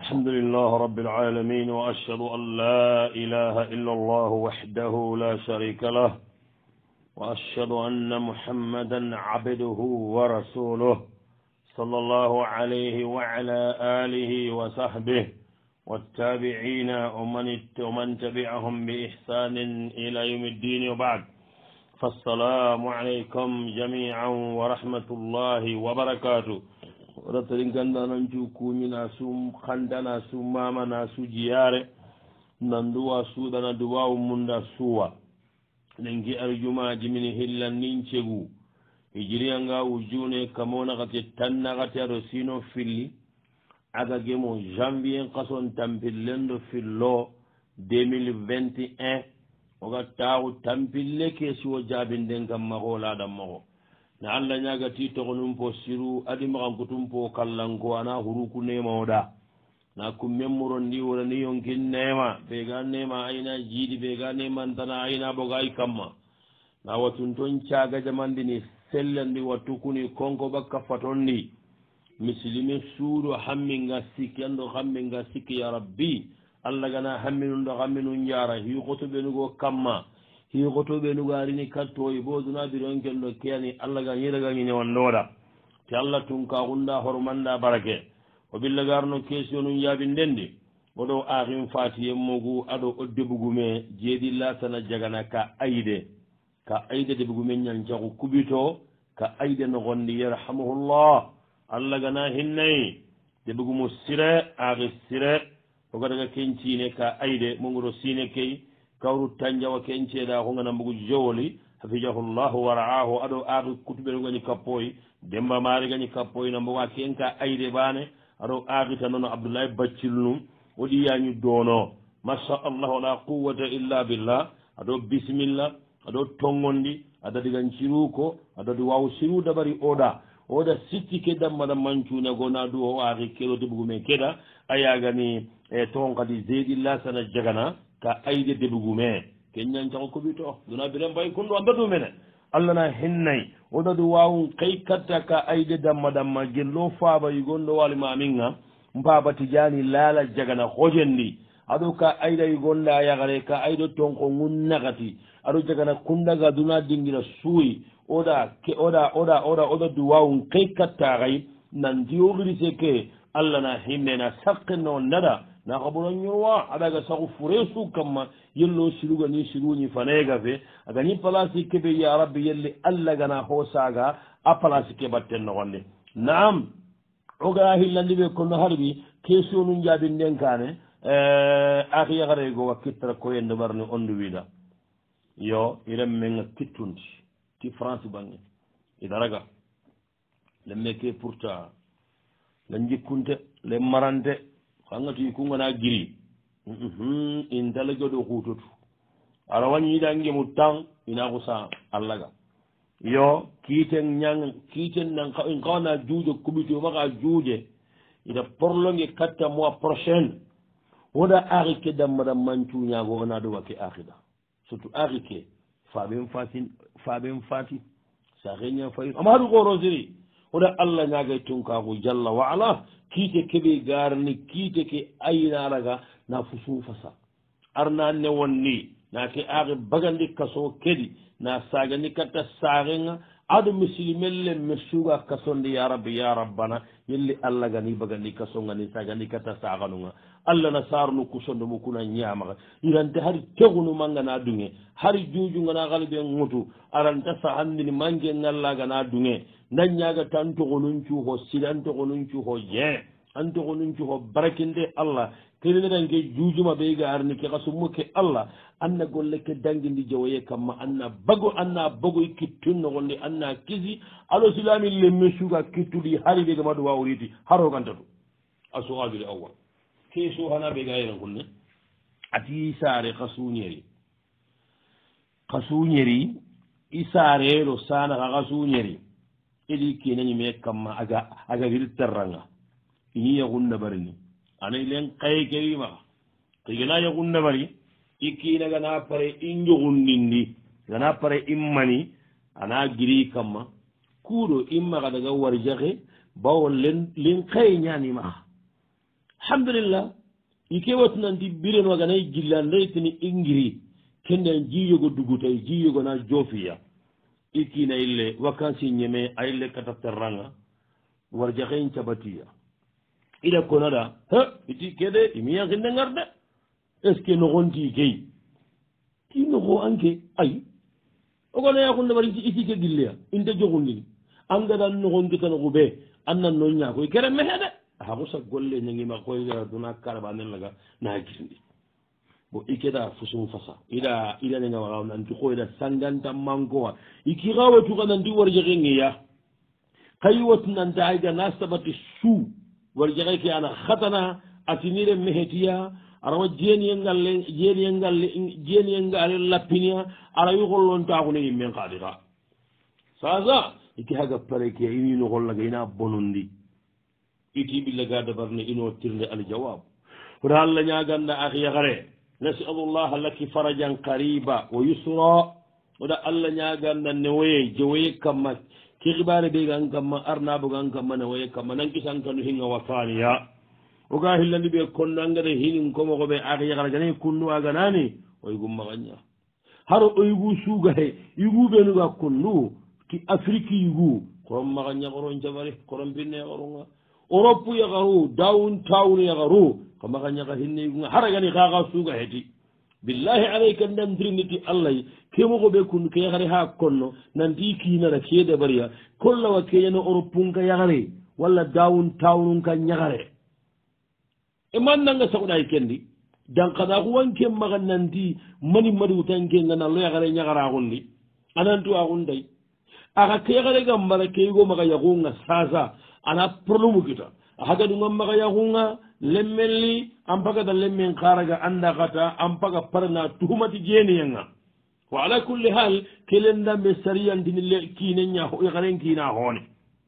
الحمد لله رب العالمين وأشهد أن لا إله إلا الله وحده لا شريك له وأشهد أن محمدا عبده ورسوله صلى الله عليه وعلى آله وصحبه والتابعين ومن تبعهم بإحسان إلى يوم الدين وبعد فالسلام عليكم جميعا ورحمة الله وبركاته ratarin ganda nan ju kuñina sum khandana su mamana su jiyare nanduwa suɗana duwawu munda suwa nengi arjumaji min hillan nin cegu hijiriyanga wujune kamonakati tannakati aɗo sino filli aga gemo janvier kason tampillendo fillo 2021 oga tawu tampille ke siwo jabinden kam mago laɗan mago na allah ñagati togonum po siru adi maxankutum po kallanko ana huruku nemaoɗa na kummemmuron ndi worani yonkin nema ɓega nema ayna jiiɗi ɓega nemantana ayna boga ay kamma na wattun toon caga jamandini sellandi wattu kuni konko ɓakka faton ndi misilimi suuɗo hamminga sikki ando hamminga sikki ya rabbi allah gana hamminum ɗo hamminum jara hiikoto ɓenugo kamma hiikotoɓe nugarini kattoyi bo dunabironken ɗo keyani allah ga ñiragani newannoɗa te allah tun ka hunda hormanda barake o billagarno question num jaabi ndendi oɗo ahin fati yemmogu aɗo o debugume jeeɗi lasana jagana ka ayde debugume ñancaku kuɓito ka ayde nogondi yarhamuhullah allah gana hinnayi debugumo sire ahi sire o gadaga kencine ka ayde mogoɗo sine key kawru tanjawa kenceeɗa ko ngana mbugu jowoli hafijahullahu wa ra'ahu aɗo aaki kutuɓe gañi kappoyi demba maari gañi kappoyi no mboga kenka ayde bane aɗo aakita nono abdoullahi baccil num woɗi yañu doono masha allah wala quwata illa billah aɗo bisimilla aɗo tongondi aɗa digan ciruko aɗadi waw siru dabari oɗa sitti keddammaɗa mancune go na du o aaki keɗo deɓugumen keɗa a yagani e toon kadi zeyɗilla sana jagana ka ayde deɓugume keññancako koɓito duna biren mbay konɗo ambadu mene allah na hennayi oɗaɗu wawum kay katta ka ayde damma gello faaba yugonɗo walima aminga mbaba tijani laala jagana hojendi aɗo ka ayda yugonɗa yagare ka aydo tonko gunnakati aɗo jagana kundaga duna dingira suuyi oɗa du wawum kay katta kay nanti ogirise ke allah na hinnena sakkenno naɗa na kaɓuno ñowa aɗaga sago fure su kamma yello siruga ni siruñi fanega fe agani place keɓe ya rabbi yelli allah gana ho saga a place keɓatten nogonde naam ogana hillandi ɓe kono harɓi question nu jaabi ndenkane aki yakarego wa kittara koyende ɓarni ondu wiɗa yo iremmenga kittundi ti france bange idaraga lemme ke pourtant le jikkunte le marante kangati kungana giri in dalagoɗo hutotu ara wañiɗangemu tan ina kusa allaga yo kiiten nan in kawana juuje kuɓito maka juuje ida porloge katta mois prochaine woda aki ke dammaɗa mancuñago ona ɗo wake akida surtout aki ke faɓen fati sakeña fayi ama haɗu korosiri woda allah ñagay tunkaku jalla wa ala kiite keɓe garni kiite ke aynaraga na fusu fasa arna ne wonni na ke aake bagandi kaso kedi na sagani katta sagenga aɗo misilmelle me suga kasonde ya rabbi ya rabbana yelli allah gani bagandi kasongani sagandi katta saganunga allah na sarnu kusonde mo kuna ñamaga irante hari tegunumangana dunge hari jujungana galɓe ŋutu aranta sa andini mange ngallagana dunge daññaga tan togonun cuho sida an togonun cuho je an togonun cuho barakinde allah keneneɗanke jujuma ɓeyga arni ke kasummu ke allah anna golle ke dangidi jawoye kamma anna bagoy kittunnogonde anna kisi alo silami lemme suga kittuɗi hari ɓega maɗo wawriti harogantatu a soajude awwal keso hana ɓega yeren kunne ati saare kasuñeri i saarero sanaka kasuñeri eɗi kenañime kamma aga hirterranga ini yagunna barini ana ilen kayke wimaka kegena yagunna bari ikkina gana pare in jogundindi gana pare immani ana giri kamma kuuɗo immaka daga warjake bawo len kaye ñanimaka alhamdulillah ike watunanti biren waganay jillandaytini ingiri kenden jiyogo dugutay jiyogo na jofiya ikina ille vacances ñeme a ille kata terranga warjaxen cabatiya ida konada iti kede imiyaxinde ngar de est ce que noxonti key ti noxo anke ay ogona yaxunde bari iti ke gilleya inte joxundin angadan noxonkitanoxu ɓe an nan no ñakoy kere mexe de axaxu sa golle ñangima koy duna karabanen laga na gisndi bo ikeda fusum fasa ida nenga waxa nanti xoyda sanganta mankowa iki xawatuxa nanti warjaxengeya xay wat nanta ayga na sabati su warjaxe ke ana xatana atinire mexetiya arawa jeniyengale lappinia ara yuxollontaxune yimmen xaadixa sasa iki haga pare ke ini noxollaga ina bonondi iti billaga dabarne ino tirnde aljawab oda allah ñaganda ax yaxare nasalullah laki farajan qariba wa yusra oda allah ñaganda newoye jewoye kamma ke xibare ɓe gan kamma arnabo gan kamma newoye kamma nankisankanu hinga wasaniya oga hillandi ɓe konno angada hinin komoxoɓe ax yaxara ganayi kunnu aganani oygumaxaña haro oygu sugahe yugu ɓenuga konnu ti afrique yugu koron maxaña xoron cabari koron pinne yaxarunga europe yaxaru down town yaxaru kamaxa ñaxa hinneygunga haragani xaxa suga heti billahi alayka ndamtiriniti allahy ke moxo ɓe kun ke yaxare ha konno nanti kiinara ke dabariya kollawa keñana europe nka yaxare walla down town nka ñaxare e man nanga saxuɗay kendi danxana xuwanke maxa nanti mani madiwutankenga nallo yaxare ñaxaraxundi anantu axunday axa ke yaxare ga mbara ke yigo maxa yaxunga sasa ana problème kita hagadunga maxa yaxunga lemmelli ampagata lemmen xaraga andakata ampaga parna tuhumati jeniyenga wa ala kulli hal kelendambe sariyantini kine ñaho yaxaren kina hoone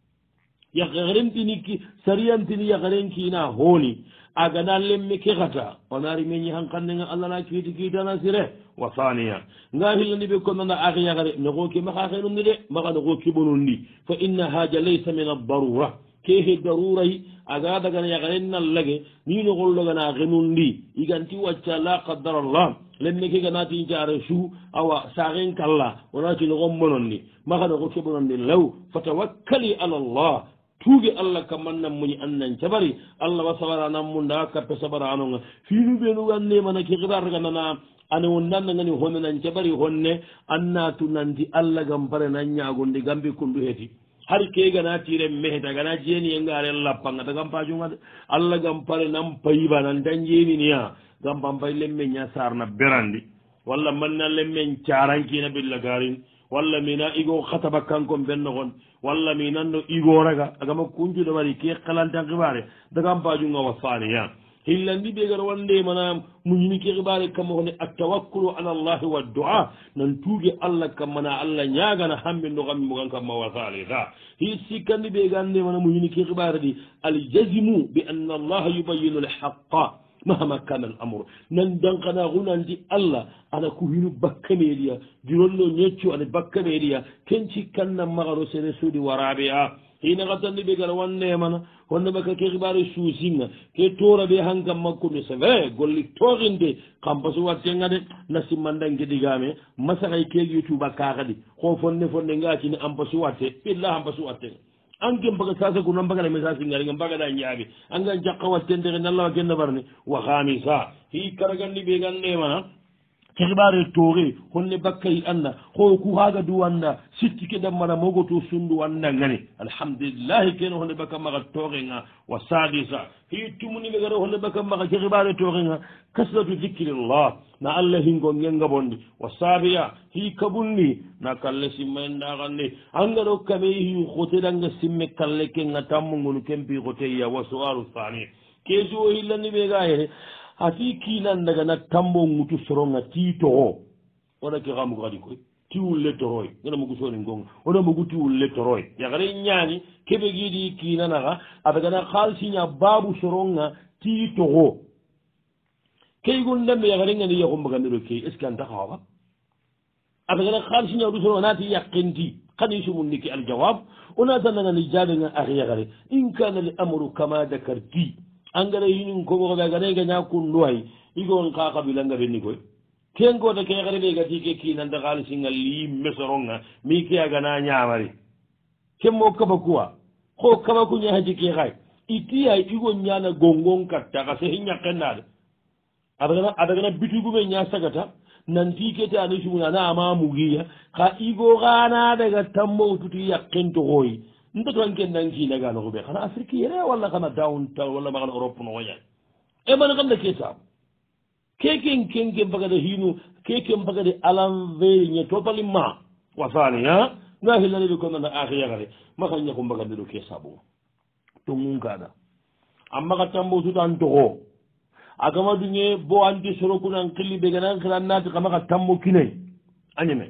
yaxarentini sariyantini yaxaren kina hooni agana lemme ke xata onari meñi hanqannenga allah na kiiti kiitana sire wa thaniya nga hillandi ɓe konnana ax yaxare noxo ke maxa xenundi de maxa noxo kiɓonundi fa inna haja laysa min aldarura kehe daruray aga dagana yaxaren nallage ni noxollogana xenundi iganti wacca la qadar allah lemme ke ganatin care su awa saxen kalla onati noxon bonondi maxa noxo ke bonondi lew fatawakkali ala allah tuuge allah kammannan muñi annan cabari allah wa sabaranan munda kappe sabaranonga finu ɓenugan nemana ke xibarganana ane won nannagani honne nan cabari honne annatu nanti allah gam pare nan ñagondi gambe kundu heti har ke gana tire meheta gana jeni e ngare lappanga ta gam pajunga allah gam pare nan payiba nan tan jeni niya gam pampay lemme nya sarna berandi walla manna lemme charankina billa garin walla mina igo khataba kanko benno gon walla minanno igo raga agama kunjude wari ke khalantan khibare da gam pajunga wasaniya hillandi ɓe gara wande mana muñini ke xibare kamma hone attawakkulu ala allahi wa du'a nan tuuge allah kammana allah ñagana hamɓe ndoxammi mogan kamma wasalida hi sikkandi ɓe gande mana muñini ke xibare ɗi aljazimu bi anna allaha yubayinu lhaqa mahama kana al amre nan dankana xunandi allah ana ku hinu bakkameɗiya juronno ñeccu ana bakkameɗiya ken cikkanna maxaro sene suudi waraɓe a hina xatandi ɓe gara wanne mana honno ɓaka ke xibare suusinga ke tora ɓe hankam makkude c'est vrai golli toxinde kam pasu wattenga de na simmandanke ɗigame masaxay kegi tuba kaxadi xo fonne fonne ngacini an pasu watte ɓilla an pasu wattenga anke mbaga sasa kuna mbagana message ngaringa mbagada ñaaɓe anga jakka wattentexe nallawa kenne barne wa hamisa hi karagandi ɓe gannemana ke xibare tooxe honne bakkay anna xo ku xaga duwanda sitti ke dammana mogoto sundu wandangani alhamdulillahi kene honne bakka maxa tooxenga wa sadisa hi tumuni ɓe gara honne bakka maxa ke xibare tooxenga kasratu zicrillah na allah hingo ngenga bondi wa sabiya hi kabundi na kalle simme ndaxandi angaɗo kame hi xotedanga simme kalle kenga tammugonu kempi xoteya wa soalu thani kesu o hillandi ɓe ga yere ati kinan daga na tambo ngutu soronga ti toxo oda ke xamugo xadi koy ti wulle toroy ngana mugu soni ngonga oda mugu ti wulle toroy yaxare ñani keɓe giidi kinanaxa a dagana xaalisiña babu soronga ti toxo keygun ndembe yaxare ngani yaxu mbagandiro key est ce que anta xawaxa a dagana xaalisiña du soronga nati yaqinti xani sumundi ke aljawab onata nangani jaɓenga ax yaxare in kana li amru kama dakarti angara yinin ko ko be gane ga nyakun loy igon ka kabila ngabe ni koy ken ko de ke gare be gati ke kinan da gal singal li mesoronga mi ke aga na nyaamari kemmo kaba kuwa ko kaba kunya haji ke gai iti ay igon nyana gongon katta ka se hinya kenade adagana bitugu be nya sagata nanti ke ta ni shumuna na ama mugiya ka igo gana daga tammo tuti yakento hoy ndo to anken nanki daga no be kana afriki yere wala kana downtown wala ma kana europe no waya e man kam da ke sa keken kenke bagada hinu keken bagada alam ve nye totally ma wasani ha na hilale be kono na akhiya gare ma kan nyako bagada do ke sabo to mun kada amma ka tambo tu tan to agama dunye bo andi soro kunan kili be ganan kran nati kama ka tambo kinai anyeme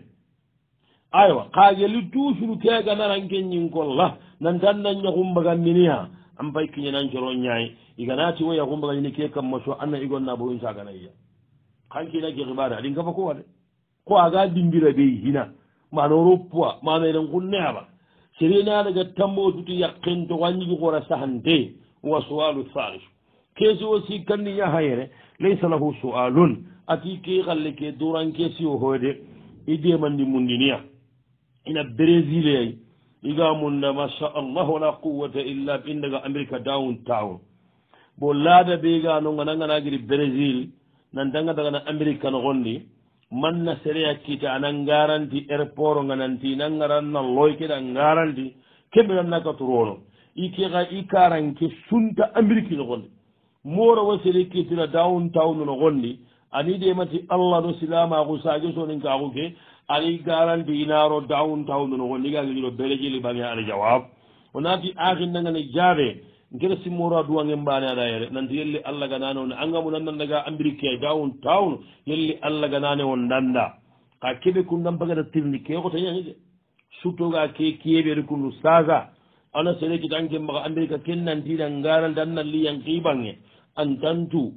aywa ka geli tu suru ke ga naran kenyin kolla nan tan nan nyako bagada niya am bay kinya nan joro nyaay iganati wo ya gumba ni ke kam mo so anna igon na bo insa kana iya kanki na ke gibara din kafa ko wade ko aga dingira be hina ma no ropwa ma na den kunne aba sirina daga tambo tuti yakin to wanyi ko ra sahante wa su'alu thalith keso wasi kanni ya hayre laysa lahu su'alun ati ke galle ke duran ke si o hode ide mandi mundinia ina brazil iga munda masha Allah wala quwwata illa bindaga america downtown bo laada be ga no ngana ngana giri brazil nan danga daga na america no gondi man na sereya kita anan garanti airport ngananti nan ngaran na loyke da garanti kebe nan naka turono ike ga ikaran ke sunta america no gondi mora wasere kitira downtown no gondi ani de mati Allah do silama ko saje so nin ka ko ke ali garanti inaro downtown no gondi ga giro brazil bani ala jawab onati akhin nan ne jabe ngere simora duwange mbane ada yere nanti yelli Allah ganane on angamu nan daga america downtown yelli Allah ganane on danda ka kebe kun dam baga tirni ke ko tanya ni suto ga ke kiyebe kun saga ana sere ki danke maga america ken nan tira ngaral dan nan liyan kibange antatu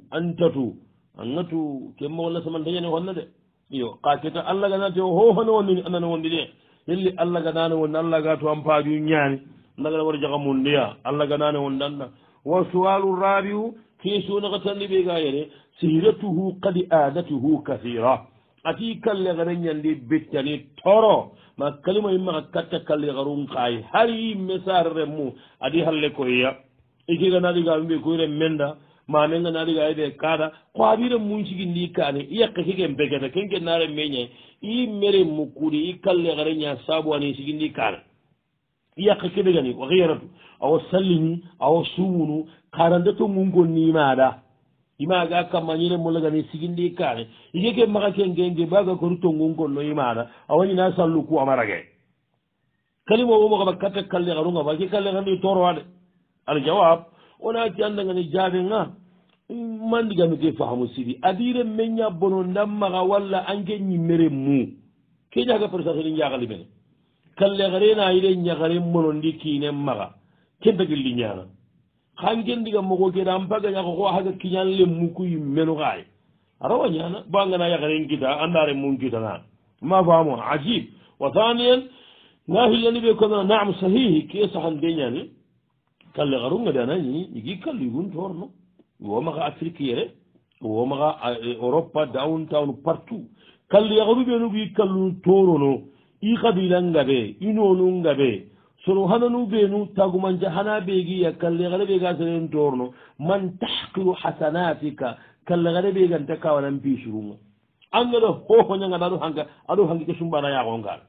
angatu ke mo wala saman tanya ne wonna de yo ka ke ta Allah ganate ho hono wonni anana wonni de yelli Allah ganane on Allah ga to am paaju nyaani nagala war jaga mundiya Allah ganane won danda wa su'alu rabiu kisu nagatani be gayere siratuhu qad adatuhu kathira ati kalle garan yandi bettani toro ma kalima imma katta kalle garun kai hari mesar remu adi halle ko ya ike ganadi ga be ko re menda ma menga nadi ga ide kada ko abire mun sigi ni kane yakka hige mbegata kenke nare menye I mere mukuri I kalle garan ya sabu ani sigi ni kane iyaka kebe gani wa ghayratu aw sallini aw suunu karande to mungo ni mada imaga kamanyire mulaga ni sigindi kare yeke maka kengenge baga ko to mungo no imada awani na sallu ku amarage kalimo wo mo bakata kalle garunga ba ke kalle gani toro wade al jawab ona tianda ngani jabe nga man diga mi ke fahamu sidi adire menya bono ndamma walla ange nyimere mu ke jaga persa ni nyagali ben kalle gare na ire nyagare mono ndiki ne maga kembe gilli nyana hangen diga mogo ke dam baga nyako ko haga kinyalle muku yimeno gaay arawa nyana banga na yagare ngida andare mun kita na ma faamu ajib wa thaniyan nahi yani be kono na'am sahih ki sahan de nyani kalle garunga dana ni igi kalli gun torno wo maga afrikiere wo maga europa downtown partout kalli garu be no gi kallu torono I kabila ngabe inonu ngabe soro hananu benu tagumanja hana begi ya kalle gare be ga seren torno man tahqiru hasanatika kalle gare be ganta kawanan bishurunga angado ho nyanga daru hanga adu hangi ke sumbana ya gonga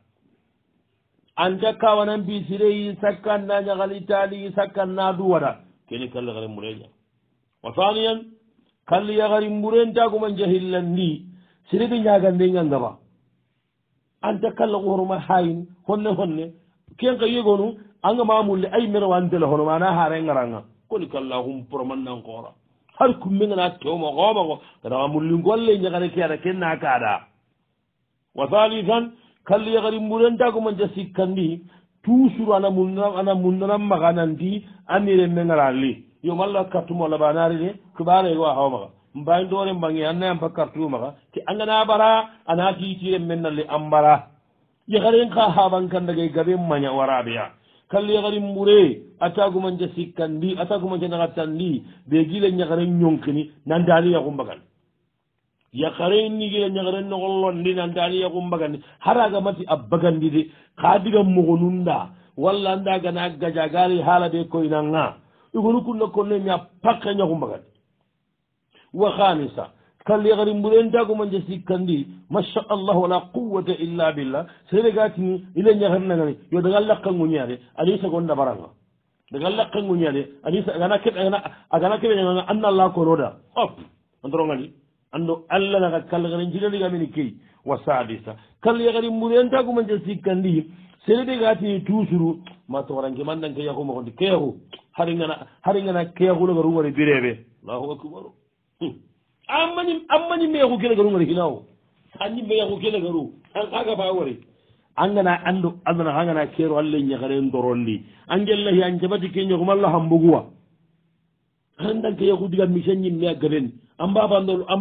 anta kawanan bisire sakkanna nyagali tali sakkanna duwada kene kalle gare mureja wa thaniyan kalle gare muren tagumanja hillandi sirebe nyaga ndenga ngaba anta kala goruma hayin honne ken ka yegonu anga mamulle ay mera wandela hono mana hare ngaranga koni kala hum proman nan qora har kumbe ngana to mo goba go kada mulli golle nyagare kiara kenna kada wa thalithan kalli yagari mulenta ko man jasi kandi tusuru ana munna maganandi amire mengarali yo malla katumo la banari ne kubare go hawma mbay dore mbangi anna am bakartu maga ki angana bara anati tire mennalle ambara ya garen ka haban kan daga gabe manya warabiya kalli gari mure atagumanje sikkandi atagumanje nagatandi be gile nyagare nyonkini nandani ya kumbagan yakare ni gile nyagare nogollondi nandani ya kumbagan haraga mati abbagandi de kadiga mugonunda walla ndaga na gajagari hala be ko inanga igonu kunno konne nya pakka nya kumbagan wa khamisa kalli gari mure ndagumanje sikkandi masha Allah wala quwwata illa billah seregati ile nyagare nangani yo daga lakka ngunyare ali segonda baranga daga lakka ngunyare ali agana kebe ngana anna Allah ko roda op andro ngani ando alla naga kalli gari njilali gamini kei wa sadisa kalli gari mure ndagumanje sikkandi seregati tusuru ma to warange mandanke yako mo kondi kehu haringana kehu lo garu wari birebe Allahu akbar ammani meexu kene garu ngari hinawo anni meexu kene garu an kaga ba wari angana ando andana hangana kero alle nyagare ndorondi angellahi an jabati kenyo ko malla hambuguwa handan ke yaku diga misenni me gaden ambaba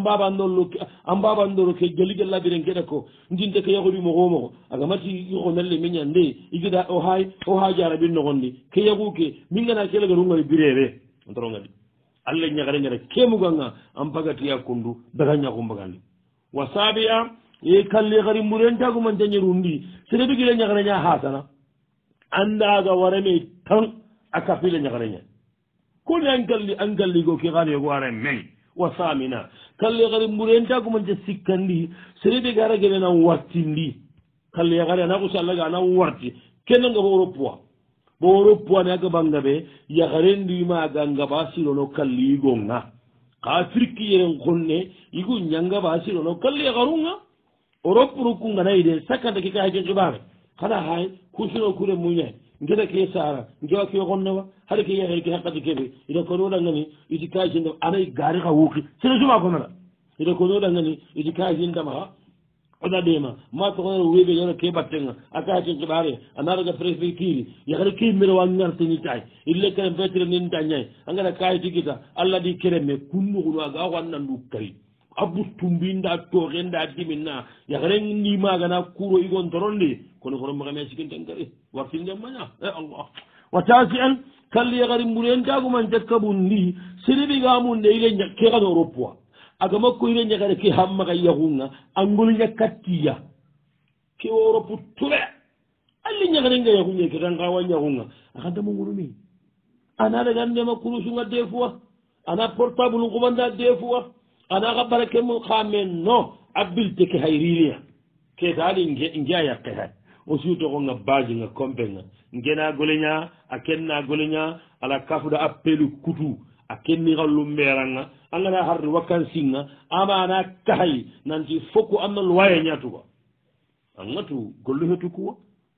ndolo ke jeli gella biren keda ko ndinde ke yaku di mo gomo aga mati ko nalle menya nde igida o hay jara bin no gondi ke yaku ke mingana kele garu ngari birebe ndorongadi alle nyagare ngare kemuganga ampagati yakundu daga nyakumbagandi wasabiya e kalli gari murenta ko man tanyirundi sere bigile nyagare nya hasana anda ga warame tan aka file nyagare nya ko angalli go ki gari go are men wasamina kalli gari murenta ko man sikandi sere be gara gele na wartindi kalli gari na ko sallaga na warti kenanga boro puwa ne aga bangabe ya garendi ma ganga basiro no kalli gonga ka firki yeren konne igu nyanga basiro no kalli garunga oropuru kunga na ide sakanda kika haje jibare kada hay kusino kure munye ngeda ke sara ngewa ke gonnawa hade ke yahe ke hakati kebe ida ko noda ngani idi kaji ndo anay gari ka wuki sene juma ko nala ida ko noda ngani idi kaji ndama oda dema ma to ko webe yoro ke battenga aka ci jibare anara ga prefecture ya gari ke miro wa ngarti ni tay ille kan betre nin tanyay angana kay tigita alla di kereme kunnu ko ga wannan du kari abu tumbinda to renda diminna ya gari ni maga na kuro igon toronde kono kono maga me sikin tangare warti ndamanya Allah wa tasian kalli ya gari murenta ko man jakkabundi siribi ga mun de ile nyakke ga do ropwa aga makko ire nyagare ke hamma ga yahunga angul nyakatiya ke Europe tule alli nyagare nga yahunga ke ranga wa yahunga akanda mo ngurumi ana daga ndem makuru sunga defua ana portable ko banda defua ana ga barake mo khamen no abilte ke hayriliya ke dali nge ya ke hay o suto ko nga baji nga kompenga ngena golenya akenna golenya ala kafuda appelu kutu akenni gallu meranga angana harri wakan singa amana kahay nanti foko amnal waya nyatuwa angatu gollu hetu kuwa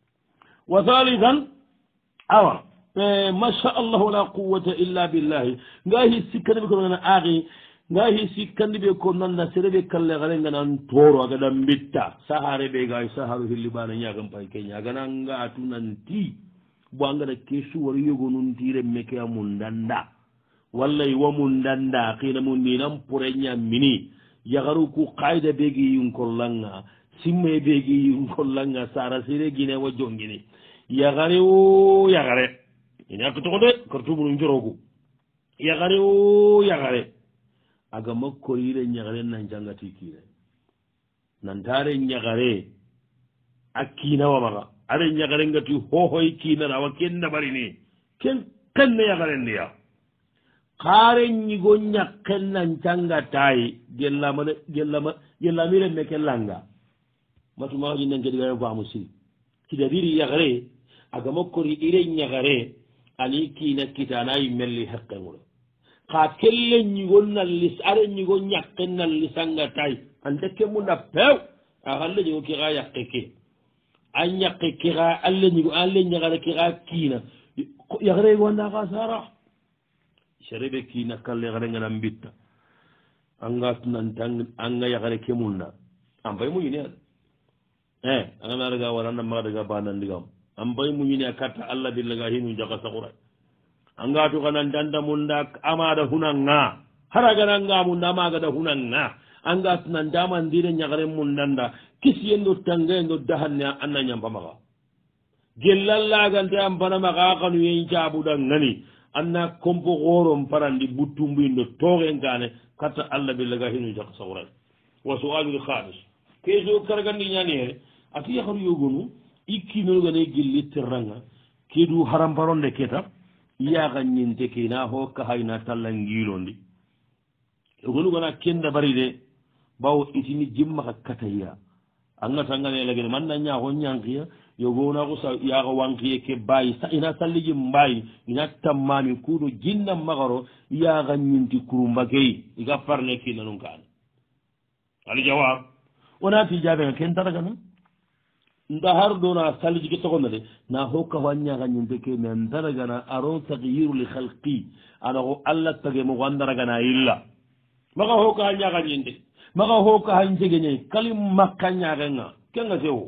wa thalithan awa masha Allah la quwwata illa billah ngahi sikani be ko na agi ngahi sikandi be ko nanda serebe kalle gare ngana toro aga dambitta sahare be gay saharu hilibana nyagam pay kenya gananga atunanti bo angana kesu wari yogo nun tire meke amundanda walla yi wamun danda kina mun ni nan purenya mini yagaru ku qaida begi yun kollanga simme begi yun kollanga sara sire gine wa jongini yagare o yagare ina ko to de kortu bu njorogu yagare o yagare aga makko yire nyagare nan jangati kire nan tare nyagare akina wa maga are nyagare ngati ho hoy kina rawa kenna bari ni ken ne yagare ndiya kare nyigo nyakken nan canga tay gellamire me kellanga matuma ji nan gedi gayo famu si kidabiri yagare aga mokkori ire nyagare ani kina kitana yimelli haqqangulo ka kelle nyigo nallis are nyigo nyakken nallisanga tay ande kemunda pew a halle nyigo ki ga yakkeke an yakkeke ga alle nyigo alle nyagare ki ga kina yagare wanda ka sara sharebe kina kalle gare ngana mbitta anga tunan tang anga ya gare kemunna ambay mu yini anga daga waranda ma daga banan digam ambay mu yini akata alla billaga hinu jaga sakura anga to kanan danda munda amada hunanga haraga nanga munda maga da hunanga anga tunan daman dire nyagare mundanda kisi yendo tanga yendo dahannya annanya pamaga gellallagante an bana maga kanu yen cabuɗan ngani anna kompo goron parandi buttumbindo togen gane katta allah billaga hinu jak sawran wa su'alul khamis keso kargandi ñani here ati yakaru yogonu ikkinolgane gelli terranga kedu haramparonde keta iyaga ñinte kena ho kahayna talla ngilondi yogonu gana kenda bari de bawo itini jimmaka kataya angatangane lagene manna ñaako ñankiya yogona ko sa yaga wankiye ke bayi ina salliji mbayi ina tammami kuɗo jinna magaro yaga ñinti kurumbakey iga parne kina nun kane ali jawab wonati jaɓega ken taragana nda har dona salliji ke togonda de na hokka ho ñaga ñinte ke men taragana aron tagyiru li halqi ana ko allah tage mogo andaragana illa maga hokka ha ñaga ñinte maga hokka ha jegeñayi kalim makka ñagenga kenga sewo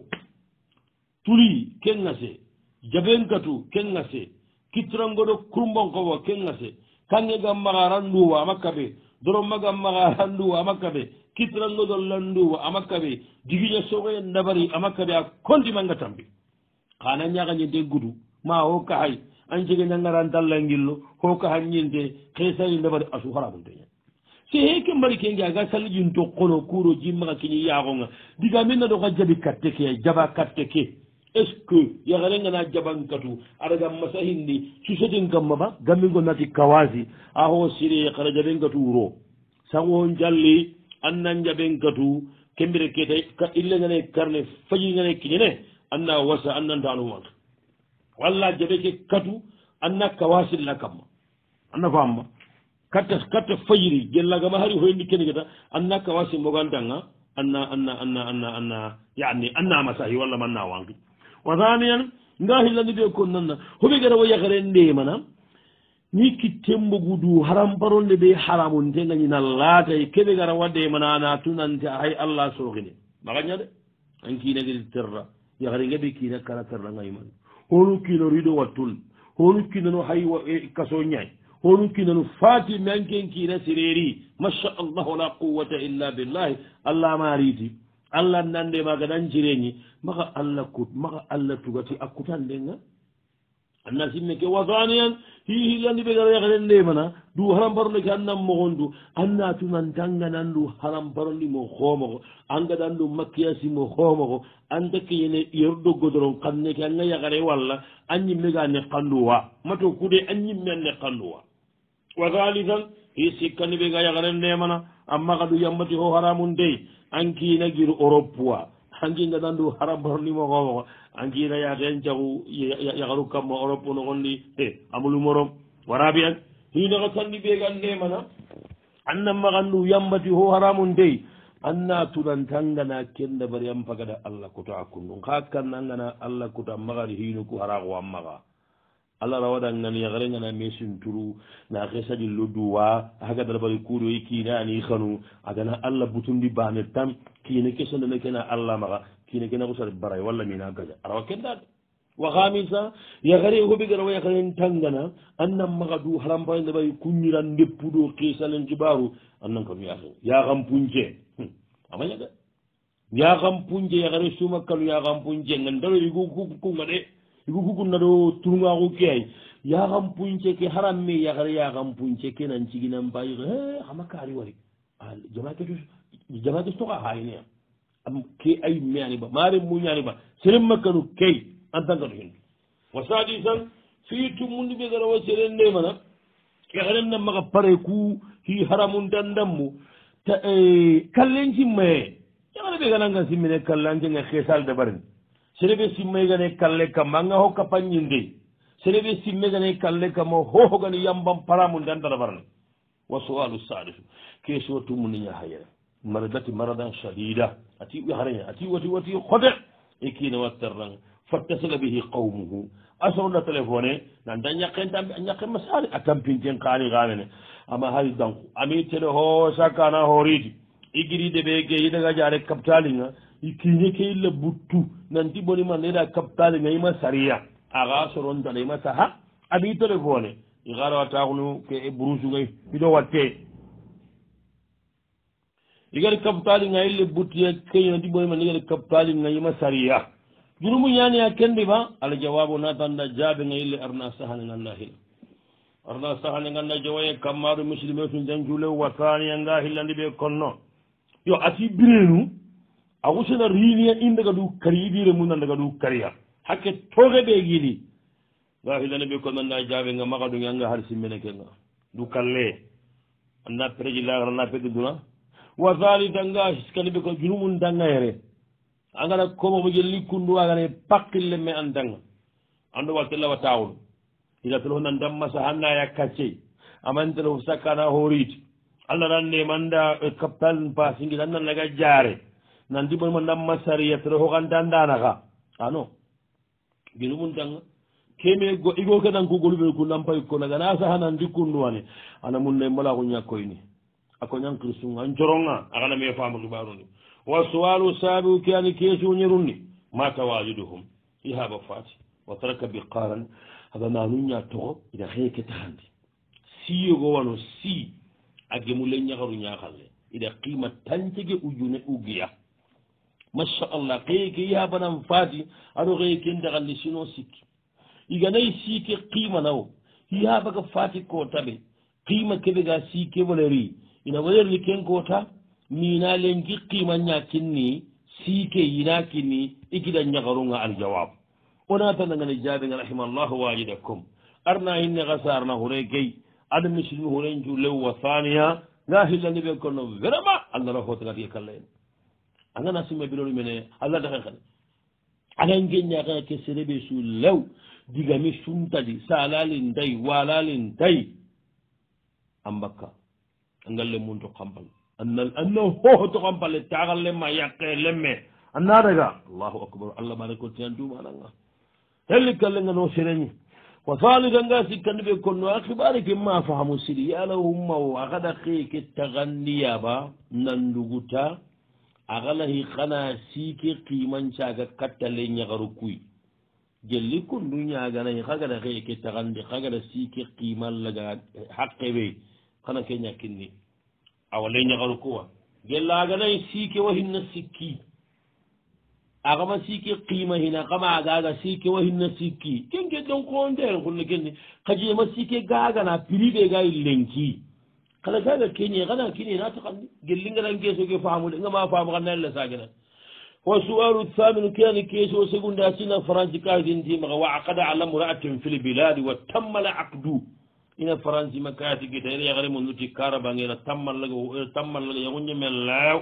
tuli kengase jabenkatu kengase kitrangoɗo kurbonkowo kengase kange gam maga randuwa amakkaɓe doromma gam maga randuwa amakkaɓe kitrangoɗo landuwa amakkaɓe digiña sogoye dabari amakkaɓe a kontimanga tambi kana ñagañinte gudu ma hokka hay an jege nangaran dallangillo hokka ha ñinte kesari dabari asu haramunteña si heke mbari kenge aga sallijinto kono kuuro jimmaga kiñi yagonga diga minna ɗo ka jaɓi katte ke jaba katte ke est ce que yagarengana jabankatu aɗaga masa hindi susetin kamma ba gammingo nati kawasi aho sire kara jabenkatu wuro sango jalli annan jabenkatu kembire keta illegane karne fajingane kiñene anna wasa annantanumanka walla jaɓe ke katu anna kawasilla kamma anna famma katta fajiri gellagama hari hoyndi kene geta anna kawasi mogantanga anna yani anna masahi walla manna wanki wa thaniyan nga hillandi ɓe kon nanna hoɓe gara wo yakare ndemana ni kittembo gudu harambaronde ɓe haramunte gañina laatay keɓe gara wadde manana tunante hay allah sohine magañade an kiinagedi terra yakare ngeɓe kiina kala terra gayman honu kiino riɗo wattul honu kiinano hay kaso ñay honu kiinano faati mi anken kiina sereri masha allah wala quwata illa billahi allah ma riiti allah nande maga dancireñi maka allah kut maka allah tugati akkutandenga anna simme ke wasaniyan hihillandi ɓe gara yakaren ndemana du harambaronde ke annan mogondu anna tunan tanganan du harambarondi mo hoomoko angadan du makkiyasi mo hoomoko anta keñene yerdogodoron kanne ke anga yakare walla an ñimme ga neqanduwa mato kude an ñimme an neqanduwa wa halitan hi sikkandi ɓe ga yakaren ndemana amma kadu yambati ho haramun dey ankina gir europe wa ankinga dandu harambarnimo hooko ankina yaken cagu yakaru kamma europe nogondi amulumorom warabi an hinaka sandi ɓegan ndemana annamma gandu yambati ho haramun dey anna tunan tangana kenda bari an pagada allah koto hakkundu ka kanna angana allah koto a magari hinuku harago an maga allah rawaɗangani yagarengana mesin turu na kesadi lodduwa hagadara bari kuuɗo i kiina ani xanu agana allah butundi bane tan kiine kesandana kena allah maxa kiine kena xusari baray walla mina gaja arawa kendade wa xamisa yagare hoɓe garawa yakaren tangana annan maxa du harampaende ɓay kuñiran ndeppuɗo kesalen kibaru annan kanu yaxen yaxan punce amañaga yaxan punce yagare suma kanu yaxan punce ngan daro yigu kunga de igu kukunna ɗo turgaku ke ay yaxam punce ke haram me yaxare yaxam punce ke nan ciginan bayi xama kaari wari jama ke soxa xayinea ke ay meani ba mare muñani ba seren makkanu key en tant que to hindu wa sadisan fi tumundi ɓe gara wa seren ndemana yaxaren na maxa pare ku hi haramun dandammu kallen cimmaye yaxare ɓe gananga simmine kalle ancenga xesal dabarin sereɓe simmegane kalle kamma anga hokka paññinde sereɓe simmegane kalle kamma hohogani yambam paramude andara barane wa soalu salisu keso tumuneña hayere maradati maradan shadida ati haraña ati wati hode e kina watterran fattasala bihi qawmuhu asonda téléphone nanta ñakke masari a tampinten kani kanene ama hay danku ami télé ho sakana horiti igiriɗe ɓe ge yiɗaga jare kaptalinga kiine ke illa buttu nanti bonima neɗa kaptale ngayima sariya aga sorontana ima saha ami téléphone i xara wataxunu ke brouche ngay ido watte igari kaptali nga ille buttuya keño nanti bonima negari kaptali ngayima sariya junumu ñani a kendi ba ala jawabu natanda jaabe nga yille arna sahane ganna hila arna sahane ganna jowaye kammaɗo muslime tun janjule wasaniya nga hillandi ɓe konno yo ati birenu a wusena riniya indaga du kari yiɗire mum daga du kariya hakke toge ɓe giili nga hillandi ɓe konnanda jaabe nga maga ɗum anga har simmene kenga du kalle anna préji lagarana pegge duna wasali danga hiskani ɓe ko junumum danga yere angana komomo jelli kundu agane pakkille me an danga ando waltellawa tawol ila telo nan dammasa hannaya kaccey amantelo sakkana horiti allah nande manda capital pasingi nan naga jaare nan diɓonmo damma sariya telo hokantandanaka ano junumum danga keme go igo kedan kugoluɓe ku nampay ko nagana saha nan di kunduwane ana munne mala ko ñakkoyni ako ñankir sunga an coronga akana me famu kibaruni wa suwalu sabiu ke ani kesuñerunni ma tawajuduhum ihaba fati wa taraka bi qaran aga nanu ña toxo ida xeeke taxandi siyogo wano si a gemule ñaxaru ñaxalle ida qima tancege ujune ugiya masha allah xeeke ihabanan fati aɗo xeeke ndaxalli sino sikki iganayi siike qima nawo ihabaga fati ko taɓe qima keɓe ga siike waleri ina walerni ken kota mina lenki qima ñakinni siike yina kinni ikida ñagarunga aljawab ona tanangani jaɓenga rahimallahu wajidakum arna hinne gasarna hure gey aɗa misilmi huren julew wa thaniya nga hillani ɓe konno vraiment allah ra hotagatiye kalla en angana simma bilolu mene allah dahe kane anan geññaka ke sereɓe su lew digami suntadi salalin day walalin day ambakka angalle mun to kampal anna ho to kampalle taagalle ma yakke lemme anna daga allahu akbar allah bare ko tiyan duma nanga helli kalle ngano sereñi wa salika nga sikkandi ɓe konno akibare ke ma fahamu sidi yala humma o akada ke tagandiya ba nanduguta agalahi kana sike qimancaga kattale ñagaru kuy jelli kundu ñaganayi kagada ke tagandi kagada sike qimallaga haqqe ɓe kana ke ñakkinni awale ñagaru kuwa gellaganayi sike wa hinna sikki agama sike qima hina kama agaga sike wa hinna sikki kenke donc o nder hunne kenni kajema sike gagana privé ga lenki kala gaga keñe kana kini na takandi gelli ngadan gesoge famude ngama famu kan nalla sagana wa su'alu thaminu kani keso segunda sina faransi kaidin timaga wa aqada ala mura'atin fil bilad wa tammala aqdu ina faransi makati gita ina yagare mo nuti karabangena tammallaga yagunye men law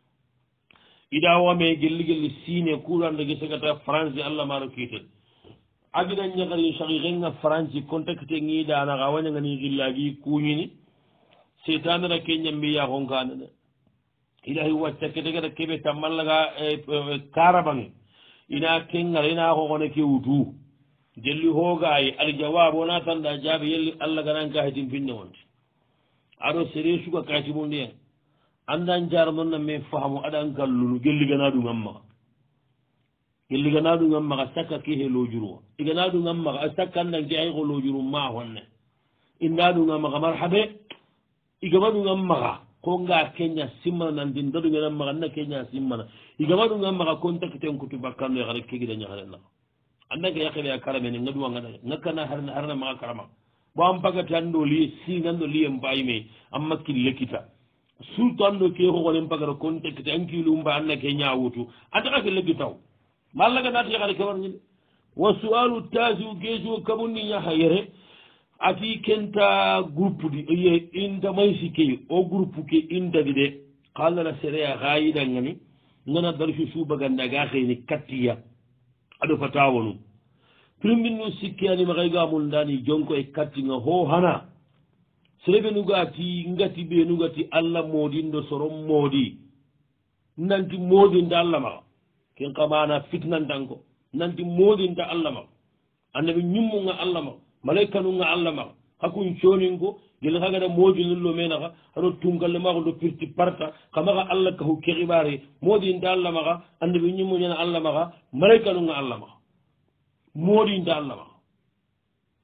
ida wame gelli sine kurande gesagata faransi allah maro kite agida nyagari shagigenga faransi contacte ngida na gawanya ngani gillagi kunyini setanara keñambi yakonkanene ilahi wacca ketegata keɓe tammallaga karabange ina kengara ina kokone ke wutu jelli hoogayi aljawabu wona tanda jaabe yelli allah ganan kahitin finne wonte aɗo sere suga katimu ndiyen andan jara noon na min faamu aɗan gallunu gelligana ɗum maga gelligana ɗum maga sakka ke he lojuruwa igana ɗum maga a sakka andan ke ayko lojuru ma honne inda ɗum maga marhabe igama ɗum maga ko nga keña simmana nandin daɗugenan maga nna keña simmana igama ɗum maga contacten kutu bakkanno yakare keguida ñaharenna annake yakere a karamene ngaɗuwa ngaɗa ngakkana harna maga karama bo an pagati anɗo liye si nanɗo liye mbayme an makki lekkita surtout anɗo ke xoxonen pagata contacte an kilu mba annake ñawutu antakake lekkitaw ma allaga naati yakare ke warñide wa sualu tasiu gesuo kaɓunni ñaha yere ati kenta groupe di inda maysi ke o groupe ke indadi de kalala sereya xayidangani ngana darsu subaganda ga xeyni kattiya aɗo fatawonu primbin nu sikki ani maxayga mun dani jonko e kattinga ho hana serebe nugati ngati ɓe nugati allah modindo soron moodi nanti modinta allah maxa ken kamana fitnantanko nanti modinta allah maxa annabi ñimmunga allah maxa malaika nunga allah maxa hakun conin ko gel hagada mojinillo menaxa aɗo tungalle maxa do pirti parta kamaxa allah kahu ke xibare modinta allah maxa annabi ñimmuñana allah maxa malaika nunga allah maxa modinta allah maxa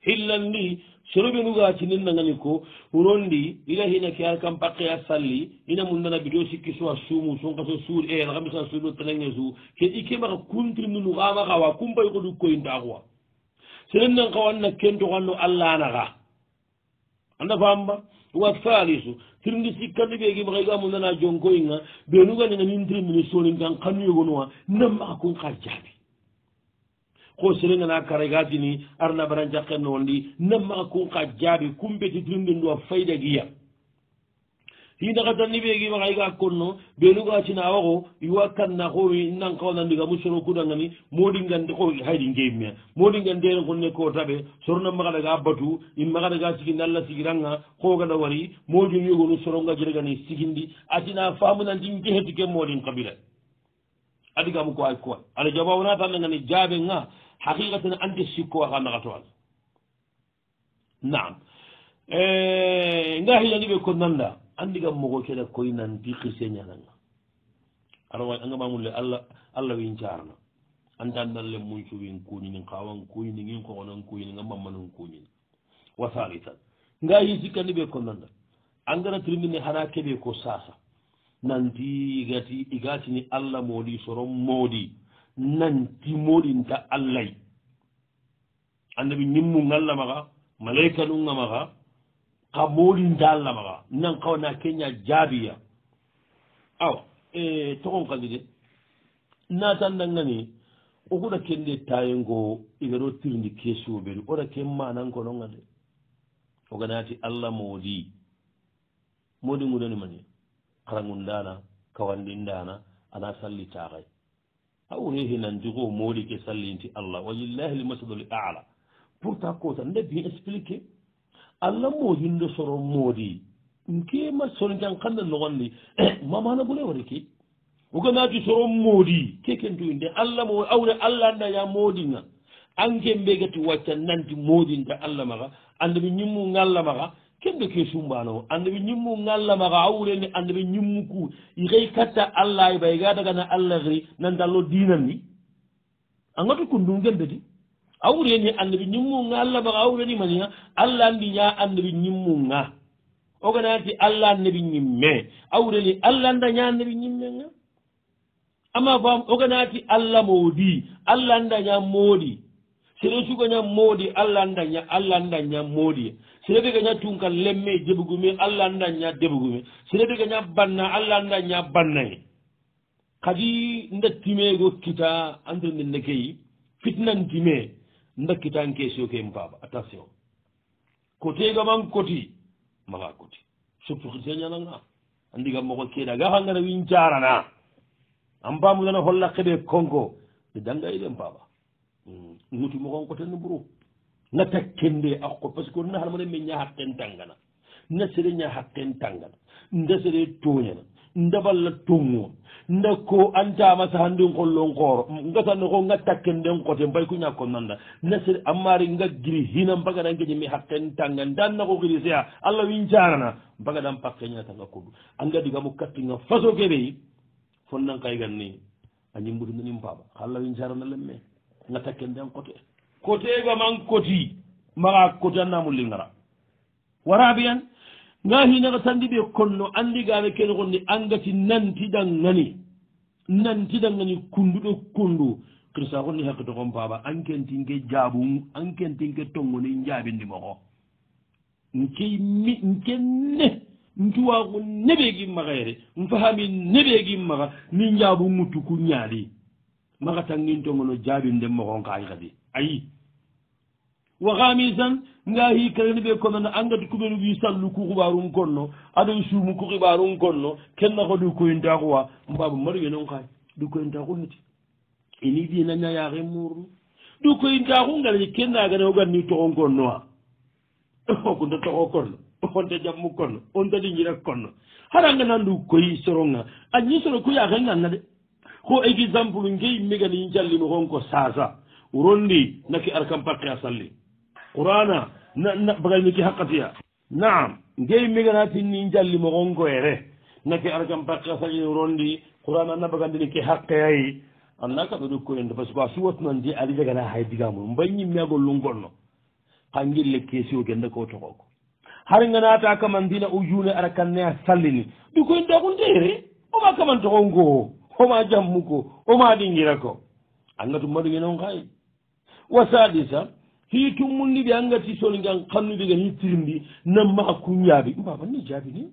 hillandi sorobe nuga tinin nangani ko urondi ila hina ke arkam pakke asalli ina mundana bido sikki so sumu son kaso sur e la kamisa sulu tanenge su ke ike maka kuntri nu ga maka wa kumbay ko du ko inda kwa seren nan kawanna kento kanno alla naga anda famba wa thalisu tirndi sikkandi be gi maka ga mundana jonko inga be nuga ni ngin trim ni so ni kan kanu yogo no nam akun khajabi ko serenga na karagatini arna baran jakken nondi namma ko ka jaabi kumbeti tindi ndo fayda giya hinda katani be gi ma ga konno be lu ga tina wago yuwa kanna ko nan ko nan diga musoro kudangani modi ngande ko haydi ngemme modi ngande ko ne ko tabe sorna ma ga batu imma ga sigi nalla sigiranga ko ga da wari modi yugo no soronga jirgani sigindi atina famu nan dingi heti ke modi kabila adiga mu ko ay ko ala jabawna tan ngani jaabe nga حقيقة أنت السكوة غانا غطوال نعم ناهي يعني بيكون نندا عندي كم مغو كده كوي ننتي خسيني نندا أروي أنغا مامول الله وينجارنا أنت أندل لمنشو وينكوني نقاوان كوني نقاوان كوني نقاوان كوني وثالثا ناهي سيكا بيكون نندا أنغا ترميني حنا كبه كو ساسا ننتي إغاتي الله مودي سرم مودي nanti modinta allay annabi ñimmu ngalla maga malaika nunga maga ka modinta alla maga nan kawna kenya jaabiya awa togon kalli de natandangani okuda kende tayengo igaro tirndi kesuɓeɗu oɗa ken manan ko nonga de oganati allah moodi modi ngudani mani karagundana kawandindana ana salli taxay awrehe nandigo moodi ke sallinti allah walillahi lmasalul ala pourtant kota nde bien expliqué allah moodindo soro moodi nkema sonjan kanda nogondi mamana bule wari ke oganati soro moodi kekentoyinde allah mo awre allah andaya moodinga anke mbegati wacca nanti moodinta allah maga andeɓe ñimmu ngalla maga kembe ke sumbano andeɓe ñimmu ngalla maga awreni andeɓe ñimmu ku ixey katta allah bay ga dagana allah xiri nandallo dinan ni angatu kundum gembeti awreni andeɓe ñimmu ngalla maga awreni mania allah andi ña andeɓe ñimmu nga oganati allah andeɓe ñimme awreni allah anda ña andeɓe ñimme nga ama fam oganati allah moodi allah anda ña moodi sere sugaña moodi allah andaña moodi serebe gaña tunkal lemme deɓugume allah andaña deɓugume serebe gaña banna allah andaña bannaye kadi ndattimego kita entre nde ndekeyi fitnantime ndakkitan question ke mpaba attention kotegaman koti maga koti surtout xirseñananga andigam mogo keeɗa ga xangara win carana an pamudana holla keɓe konko e dangayi de mpaba nguti mogon ko ten buru na takkende akko parce que na halmane me nya hatten tangana na sere nya hatten tangana nda sere toñana nda balla tongo nda ko anta ma sa hande ngollon ngoro ngata no ko ngattakkende ko te bay ku nya ko nanda na sere amari ngagiri hina mbaga dan ngi mi hatten tangana dan na ko giri sia Allah win jarana mbaga dan pakke nya tanga ko anga diga mo kattinga faso gebe fonnan kay ganni anyi mbudu ni mbaba Allah win jarana lemme ngatakken den kote ga man koti maga kotannamu lingara warabiyan nga hinaga tandi ɓe konno andi gaɓe ken gonni angati nantiɗangani kunduɗo kundu krista gonni hakkito kon paba ankentinke jaabu ankentinke tongoni jaabindi moko nkenne ntuwaku neɓe gimmaga yere nfahami neɓe gimmaga ni jaabu muttu ku ñaali maga tangintongono jaabinden mogon kayi kadi ayi wa hamisan nga hi karani ɓe konnono angati kuɓenu wi sallu ku xibarun konno aɗo suumu ku xibarun konno kenna ko ɗu koyintaxuwa mbaba maɗo yenon kay ɗu koyintaxu niti ini dina ñayaxe murnu ɗu koyintaxu ngarañi kennagane o ganni toxon konnowa okunta toxo konno onta jammu konno onta ɗinjira konno haranga nandu koyi soronga a ñi soro ku yaxenganga de ko exemple ngey megani jallimo honko sasa rondi naki arkam pakke a salli qur'ana na bagalmiki haqqatiya naam ngey meganati ni jallimo honko ere naki arkam pakke a salli rondi qur'ana na bagandini ki haqqeyayi anna ka ɗo koyende par ce que a suwatnandi ali jagana hay digamu mbayñi megol lungonno kangille kesio gende ko toko har nganata kamandina ujune ara kanne sallini du ko ndagu ndere o ma kaman to ngo o ma jammuko o ma dingira ko angatu madu ngenon kay wasadisa hi tumundi bi angati so ngan kannu diga hitirndi namma kunyabi baba ni jabi ni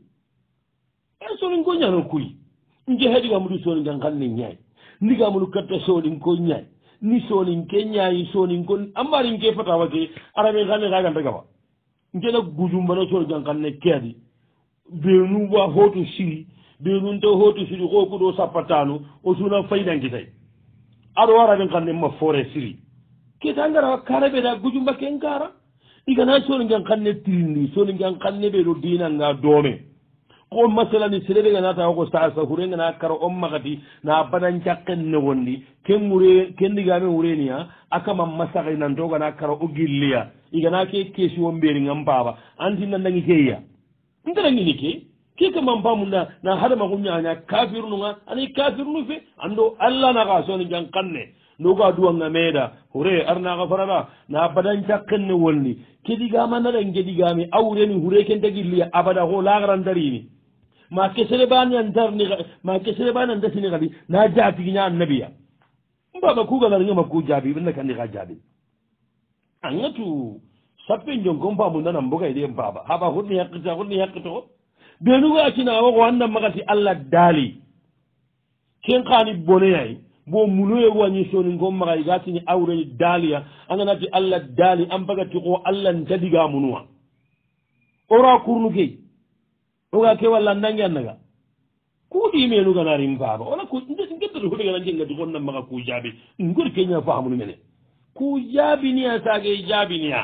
e so ngo nyano kuyi nje hedi ga mudu so ngan kanne nyaay ndiga mudu katta so ko nyaay ni so ke nyaay so ko amari nge fata wake arabe kanne ga ganda gawa ngena gujum bana so ngan kanne kedi benu wa hoto siri benu to hoto siri ko ko do sapatano o suna fayda ngitay ado wara ben kanne ma fore siri ketangara karabe da gujumba kenkara igana soni ngan kanne tirindi soni ngan kanne be do dina nga dome ko masala ni sirebe gana ta ko sa hurenga na karo magati na badan cakken ne wondi ken mure ken diga me ureniya akama masaka nan doga na karo ogilliya igana ke kesi womberi ngam baba anti nan nangi keya ndara ngi ke kama mbamunda na hada magunya nya kafirunu nga ani kafirunu fe ando alla na ga soni ngan kanne noga duwanga meeda hure arnaga farara na badan cakken ne wolni kedigama naɗan geɗigami awreni hure ken tagilliya abada ho lagaran darini ma kesere bani an darni ma kesere bani an dasini kadi na jatigiña annabiya mbaba kugalarngema ku jaabi ɓenna kandi ka jaabi angatu sappe jonko mpamundana mboga ede mbaba haba hurni hakkitoo ɓenugo accina woko anna magati allah daali ken kani boneyayi bo munoye wañi soni ngom maxa gatini awreni daaliya anganati allah daali an bagati ko allah ntadiga munuwa ora kurnu key oga ke walla ndangi annaga kuuɗi menuganari faaba ona ko geddata huɗegana jengati gonna maxa ku jaabi ngori keña famunu mene ku jaabiniya sage jaabiniya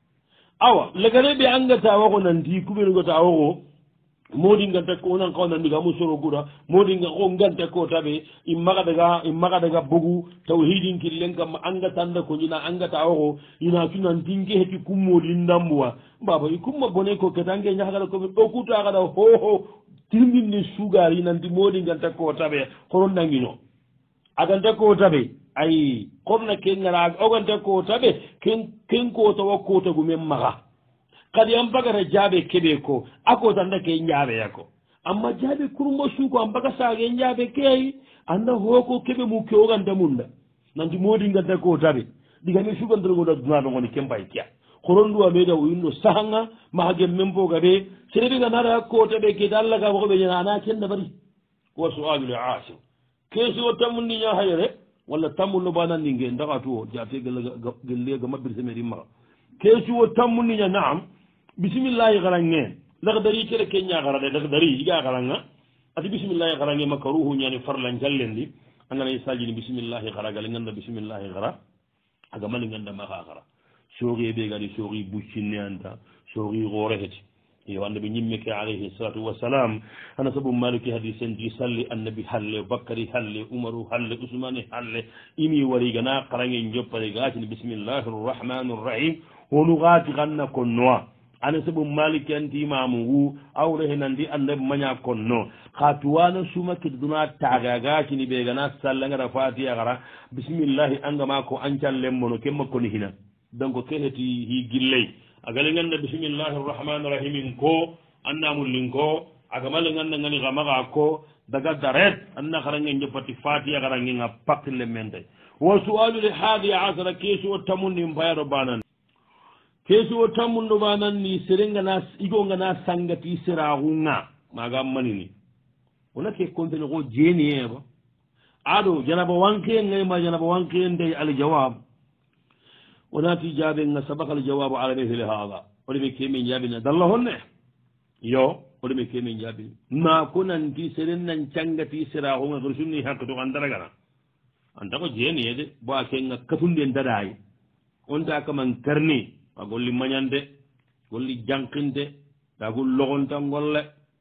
awa legare ɓe angata waxo nanti kuɓenugota waxo modi nganta ko nan ko nan diga musoro gura modi nga ko nganta ko tabe immaga daga bugu tawhidin killen kam anga tanda ko nyina anga tawo ina tunan dinge heti kummodi ndambuwa baba ikumma bone ko ketange nyaagala ko do kuta gada ho timbin ni sugari nan di modi nganta ko tabe horon nangino aganta ko tabe ay korna ken ngara oganta ko tabe ken ko to ko to gumem maga kadi an bagata jaabe keɓe ko ako tanda ke jaabeya ko amma jaabe kurmo suko an baga sage jaabe keyi anda hoko keɓe mu kewoganta munda nanti modi ganta ko taɓe digami sugantagoda dunaɗo goni kembay kiya horonduwa meɗa o yinno sahanga mahagem men foga ɓe sereɓe ga nara ko taɓe kede allah ga koɓe ñana ana kenda bari wa soalule asim keesi o tammundi ña hayere walla tammunno banandi nge ndaka tu o jate gellega mabbir semeɗi maga keesi o tammundi ña naam bisimillahi garange lagdari kere kenya garade lagdari iga garanga ati bisimillahi garange makaruhu nyani farlan jallendi angana isajini bisimillahi garagal nganda bisimillahi gara aga mali nganda maka gara shogi be gadi shogi buccinne anta shogi gore heti yo ande be nyimme ke alayhi salatu wassalam ana sabu maliki hadisen di salli annabi halle bakari halle umaru halle usmane halle imi wari gana qarange njoppale gati bismillahir rahmanir rahim honu gati ganna konnoa ana sabu maliki anti imamu wu awre henandi annabi manya konno khatuwana suma kiduna tagaga kini be gana sallanga da fatiha gara bismillah angama ko ancalle mono kemma ko ni hina donc keneti hi gilley agale nganda bismillahir rahmanir rahim ko annamul linko agamal nganda ngani gamaga ko daga daret anna kharange njopati fatiha gara nginga pakle mente wa su'alu li hadi asara kesu tamundi mbayaro banan kesu o tammundo banan ni serenga na igonga na sangati siragunga maga manini wala ke kontene ko jeni eba ado janaba wanke ngay ma janaba wanke ndey al jawab wala ti jabe nga sabaka al jawab ala mithli hada wala be kemi jabi na dalla honne yo wala be kemi jabi ma kunan ti serenna cangati siragunga ko sunni hakko to andara gana anta ko jeni ede bo akenga katunde ndadaay on ta kaman karni a golli mañande golli jankinde dagol logonta golle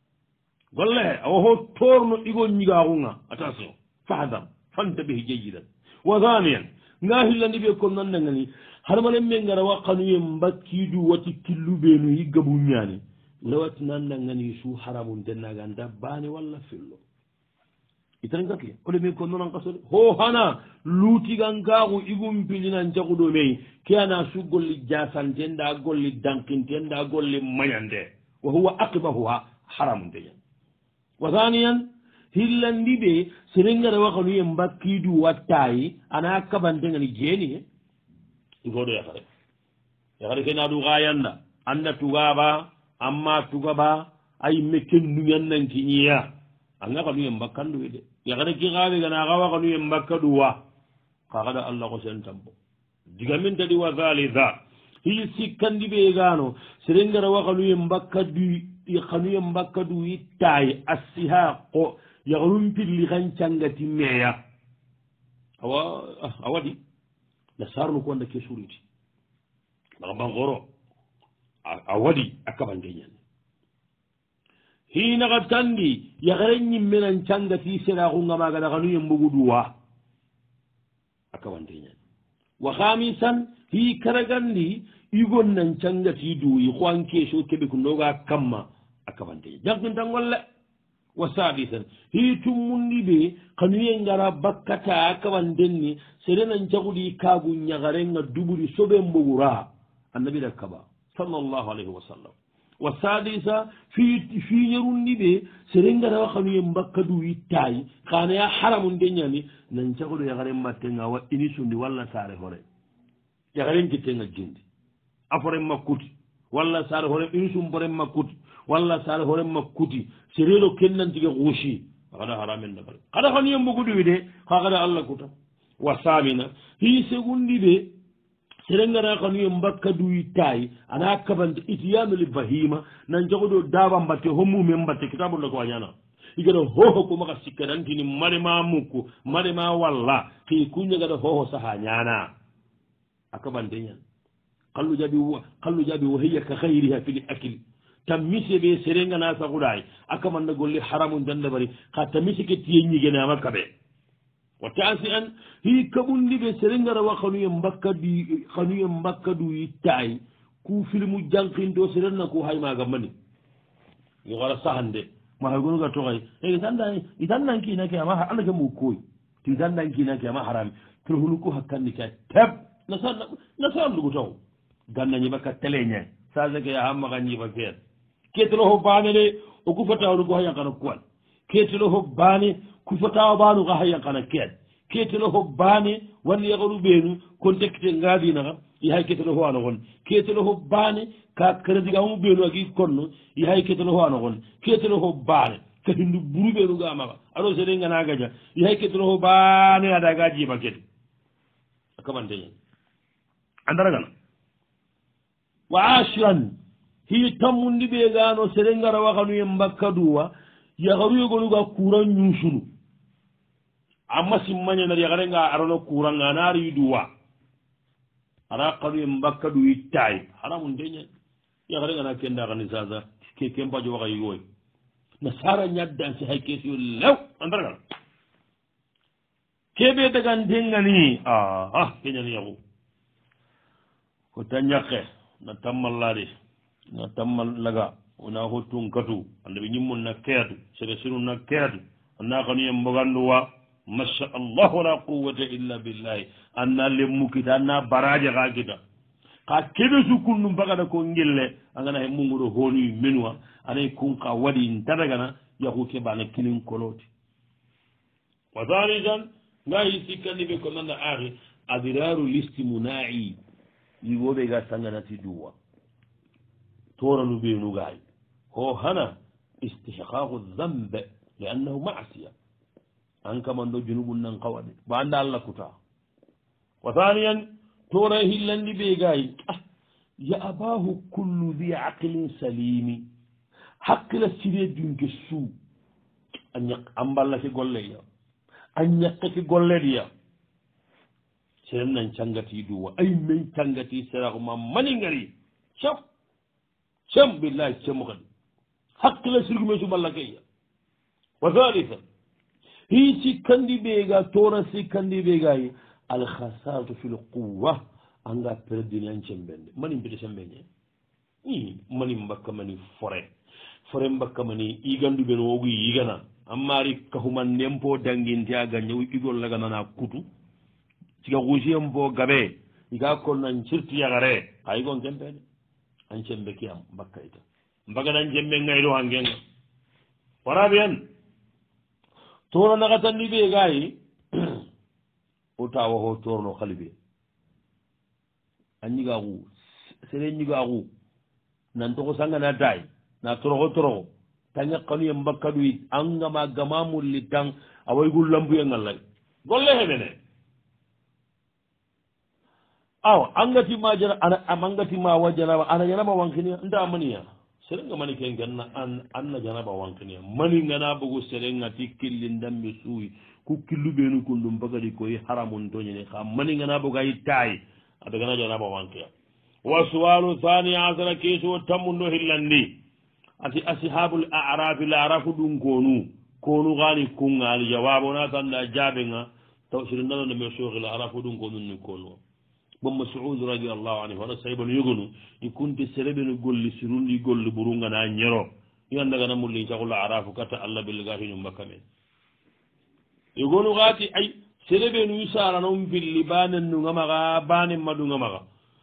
awo ho torno ɗigo ñigaxunga attention fahadam fanta ɓe jeyidan wa haniyan nga hillandi ɓe kon nandangani harmanen ɓe ngara waqanuye mbakkidu wati killuɓenu yi gabu ñani lewati nandangani su haramum dennaga nda bane walla fillo itan gaki ole min ko nonan kasode ho hana luutigankaku igum pilinan jaguɗo mey ke ana su golli jasante nda golli dankinte nda golli mañande wa huwa aqibahuha haramu ndeñan wa thaniyan hillandi ɓe serengara wakanuye mbakkidu wattayi ana kabantengani jeeni he igoɗo yakare kenaɗu gayanda anda tugaba amma tugaba ay mekken nuñannan kiñiya anga kanuye mbakkanduwe de yakare ki gaɓe gana ga wakanuye mbakkaɗuwa kakaɗa allah ko sen tambo diga min tadi wa thalitha hi sikkandi ɓe gano serengara wakanuye mbakkadu kanuye mbakkadu yittayi assihaqo yagarum pilli kan cangati meya a waɗi na sarnu ko wanda ke suriti maga bangoro a waɗi a kabandeñan hinaga tandi yagare ñimmenan cangati seɗakunga maga daganuye mbuguduwa a kabandeñan wa hamisan hi karagandi igon nan cangati duyi ko an keso keɓe ko ndoga kamma a kabandeñan jankintangolle wa sadisan hi tummundi ɓe kanuye ngara bakkata kawandenni serenan caguɗi kagu ñagarenga duɓuri soɓe mbogura annabi da kaba sallallahu alayhi wa sallam wa sadisa fiñerundi ɓe sere ngara kanuye mbakkadu yittayi kanaya haramu ndeñani nan caguɗo yagaren mattenga wa ini sundi walla sare hore yagaren kittenga jindi aforen makkuti walla sare hore ini sum boren makkuti walla sare horen makkuti serelo kennantige kuusi kada haramen dabare kada kanuye mboguɗuwi de ka kada allah kuta wa samina hi segundi ɓe serengara kanuye mbakkaduyi tayi ana kabante itiyameli bahima nan jagoɗo daba mbatte hommumen mbatte kitabulla ko wañana igaɗa hoho ko maka sikkanantini marema mukku marema walla ki kuñagaɗa hoho saha ñana a kabante ñan kallu jaɓi wo heya ka hayriha fili akili tamise ɓe serengana saguɗay akamanna golle haramu dandabari ha tamise ke tiye ñigenama kaɓe wa tasi an hi kaɓundi ɓe serengara wa kanuye mbakkadu yittayi ku filmu jankinto serenna ko haymaga mani yo wara sahande ma hay gonuga toxay itandankinake ama anda ke mbu koy to itandankinake ama harami to hunu ko hakkandi ka teb nasa ndugu taw ganna ñiɓa ka teleñay sage ke hammaga ñiɓa feet ketelo ho bane de o kufatawaɗu ko hayankana kuwal ketelo ho bane kufatawa banu ka hayankana keel ketelo ho bane walla yakaɗu ɓeenu kon tekkite ngaadinaka yahay ketelo ho ano gon ketelo ho bane ka karadigamu ɓeenu agi konno yahay ketelo ho ano gon ketelo ho bane ka hindu buru ɓeenu gamaka aɗo seɗe ganagaja yahay ketelo ho bane adaga jiima kete a kamanteñen andaragana wa ashiran hi tammundi ɓe gano seɗe ngara wakanuye mbakkaduwa yakaruyegonuga kuran ñusunu amma simmañanari yakarenga arano kuranga anaari duwa ara kanuye mbakkadu yittayi haramu ndeñen yakarengana kendakani sasa ke kempajo waka yigoy na sara ñaddansi hay kesiyo lew andargal keɓe dagandengani keñani yaku ko tañakke na tammallade na tammal laga wona hottun katu annaɓe ñimmum na keetu sere sinu na keetu anna kanuye mboganduwa masha allah wala quwwata illa billahi anna lemmukita anna baraje ka kita ka keɓe sukkundu mbagata ko gille agana he munguɗo honuyi menuwa anayi kunka waɗi daragana yahu keɓana kinin koloti wa thalitan ngayi sikkandi ɓe ko nanda ahi adiraru listimunai yigoɓe ga sanganati duwa toranu ɓeenugayi ho hana istihqaqu dhambe li annahu masiya an kaman ɗo junubum nan kawaɗe ba anda allah kuta wa thaniyan tora hillandi ɓe gayi ya abahu kullu dhi aqlin salimi haqqila sire dunke suu an ballake golleya an ñakkake golleɗiya seren nan cangati duwa ay min cangati serakoma mani ngari cem billahi cemo kadi hakkila sirgume suballakeya wa thalitha hi sikkandi ɓeega tora sikkandi ɓeegayi alkhasaratu fi l quwa anga perdini an cembende mani mbite sembeñe mani mbakka mani fore forem bakkamani igandu ben wogu yigana amari kahuman nempo dangin ta ganyo igol laga nana kutu tiga gujiyam bo gabe iga ko nan cirti yagare ay gon tembe an cembe kiyam bakkaita mbaga nan jemme ngayro hangen warabian toro naga tanni be gayi utawa ho torno khalibe anyiga gu sere nyiga gu nan to sanga na dai na toro tanya kanu mbakka du anga ma gamamul litang away gul lambu ngallay golle hebene aw angati ma jara ana amangati ma wajara ana yana ma wankini nda maniya serenga mani ken ganna anna janaba wankini mani ngana bugu serenga tikilli ndammi suyi ku killu benu kundum bagadi koy haramun to nyene xam mani ngana bugu ay tay adaga na janaba wankiya wa suwalu thani azra keso tamundo hillandi ati ashabul a'raf la arafu dun konu gani kungal jawabu na tanda jabenga tawsirin nan me shogil arafu dun konu ni konu bom mas'ud radiyallahu anhu wala saybal yugunu ikunti serebenu golli sirundi golli burunga na nyero yanda gana mulli taqul arafu kata alla bil gahinu makame yugunu gati ay serebenu isara non bil libanan nu ngamaga banin madu ngamaga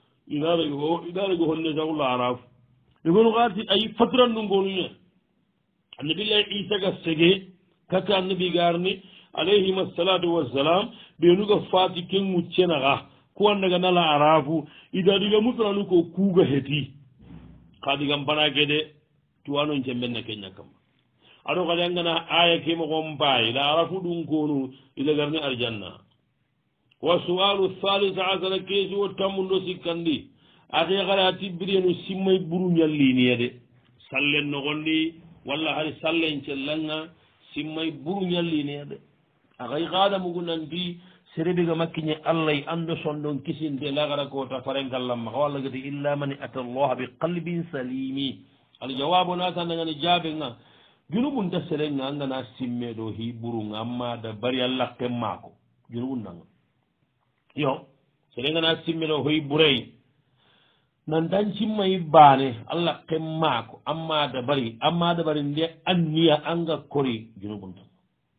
idara go honne taqul arafu yugunu gati ay fatran nu ngonu nya annabi la isa ga sege kata annabi garni alayhi assalatu wassalam benu ga fati ken muccena ga ko andaga nala arafu ida diga mutranu ko kuga heti kadi gam bana gede tuwano jembenna kenya kam ado kadi ngana aya ke mo gombay la arafu dun konu ila garni aljanna wa su'alu thalith azala keji wa tamundo sikandi ade gara tibrenu simmay buru nyalli ni yede sallen no gondi walla hari sallen cellanga simmay buru nyalli ni yede agay gada mugunan bi serebe ga makkiñe allah ando son ɗon kisinde lagara ko ta farengallamma walla gati illa man ata allah bi qalbin salimi aljawabu natandagani jaabe nga junubun ta serenga angana simme ɗo hi ɓurunga amma da bari allah kemmako junubun nanga yo serengana simme ɗo hoyi ɓurey nan dan cimmayi baane allah kemmako amma da bari nde anniya anga kori junubun tan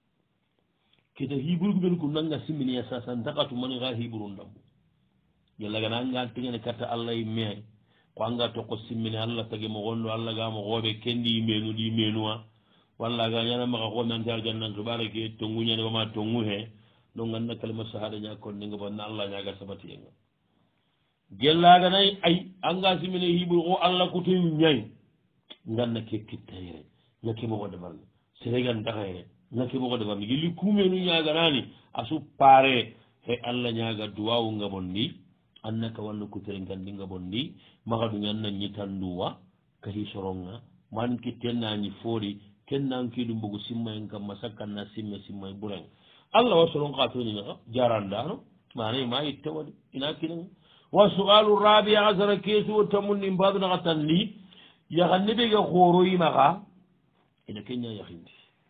kete hiburu ben ko nanga simini ya sasa ndakatu mani ga hiburu ndambu yalla gana anga tingene kata allah me ko anga to ko simini allah tagi mo gondo allah ga mo gobe kendi menu di menua walla ga nyana ma ko nan tar jannan to barake to ngunya ne ma to nguhe do ganna kalma shahada nya ko ninga bon allah nya ga sabati yenga gella ga nay ay anga simini hiburu ko allah ko to nyai ganna ke kitayre ngake mo godo bal seregan takayre naki mo de bammi gilli kumenu ñaaga nani asu pare he allah ñaaga duwawu ngabondi annaka walla kutere gandi ngabondi maga ɗum anna ñitanduwa kahi soronga man kittennañi foori kennankiɗum mbogo simma en kam ma sakkanna simme e ɓuren allah wa soron ka toñinaa jarandano manay ma itte waɗi ina kinanga wa sualu rabi asara keesuwo tamunni mbaɗunaka tan ni yahanne ɓe ga hooroyimaga ina keña yahindi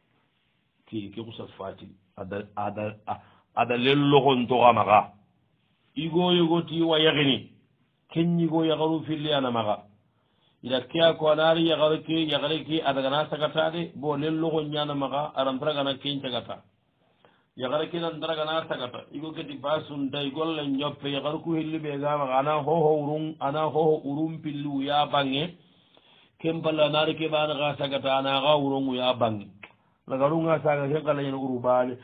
ke kusa fati ada lellogon toga maga igo ti wa yagini kenyigo yagaru filli ana maga ida kiya ko anari yagare ke adaga na sakata de bo lellogon nyana maga arantara gana kenca gata yagare ke nan daraga na sakata igo ke di basun dai golle nyoppe yagaru ku hilli be ga maga ana ho urum pillu ya bange kembala nari ke bana ga sakata ana ga urungu ya bange lagarunga saga henkala yen urubale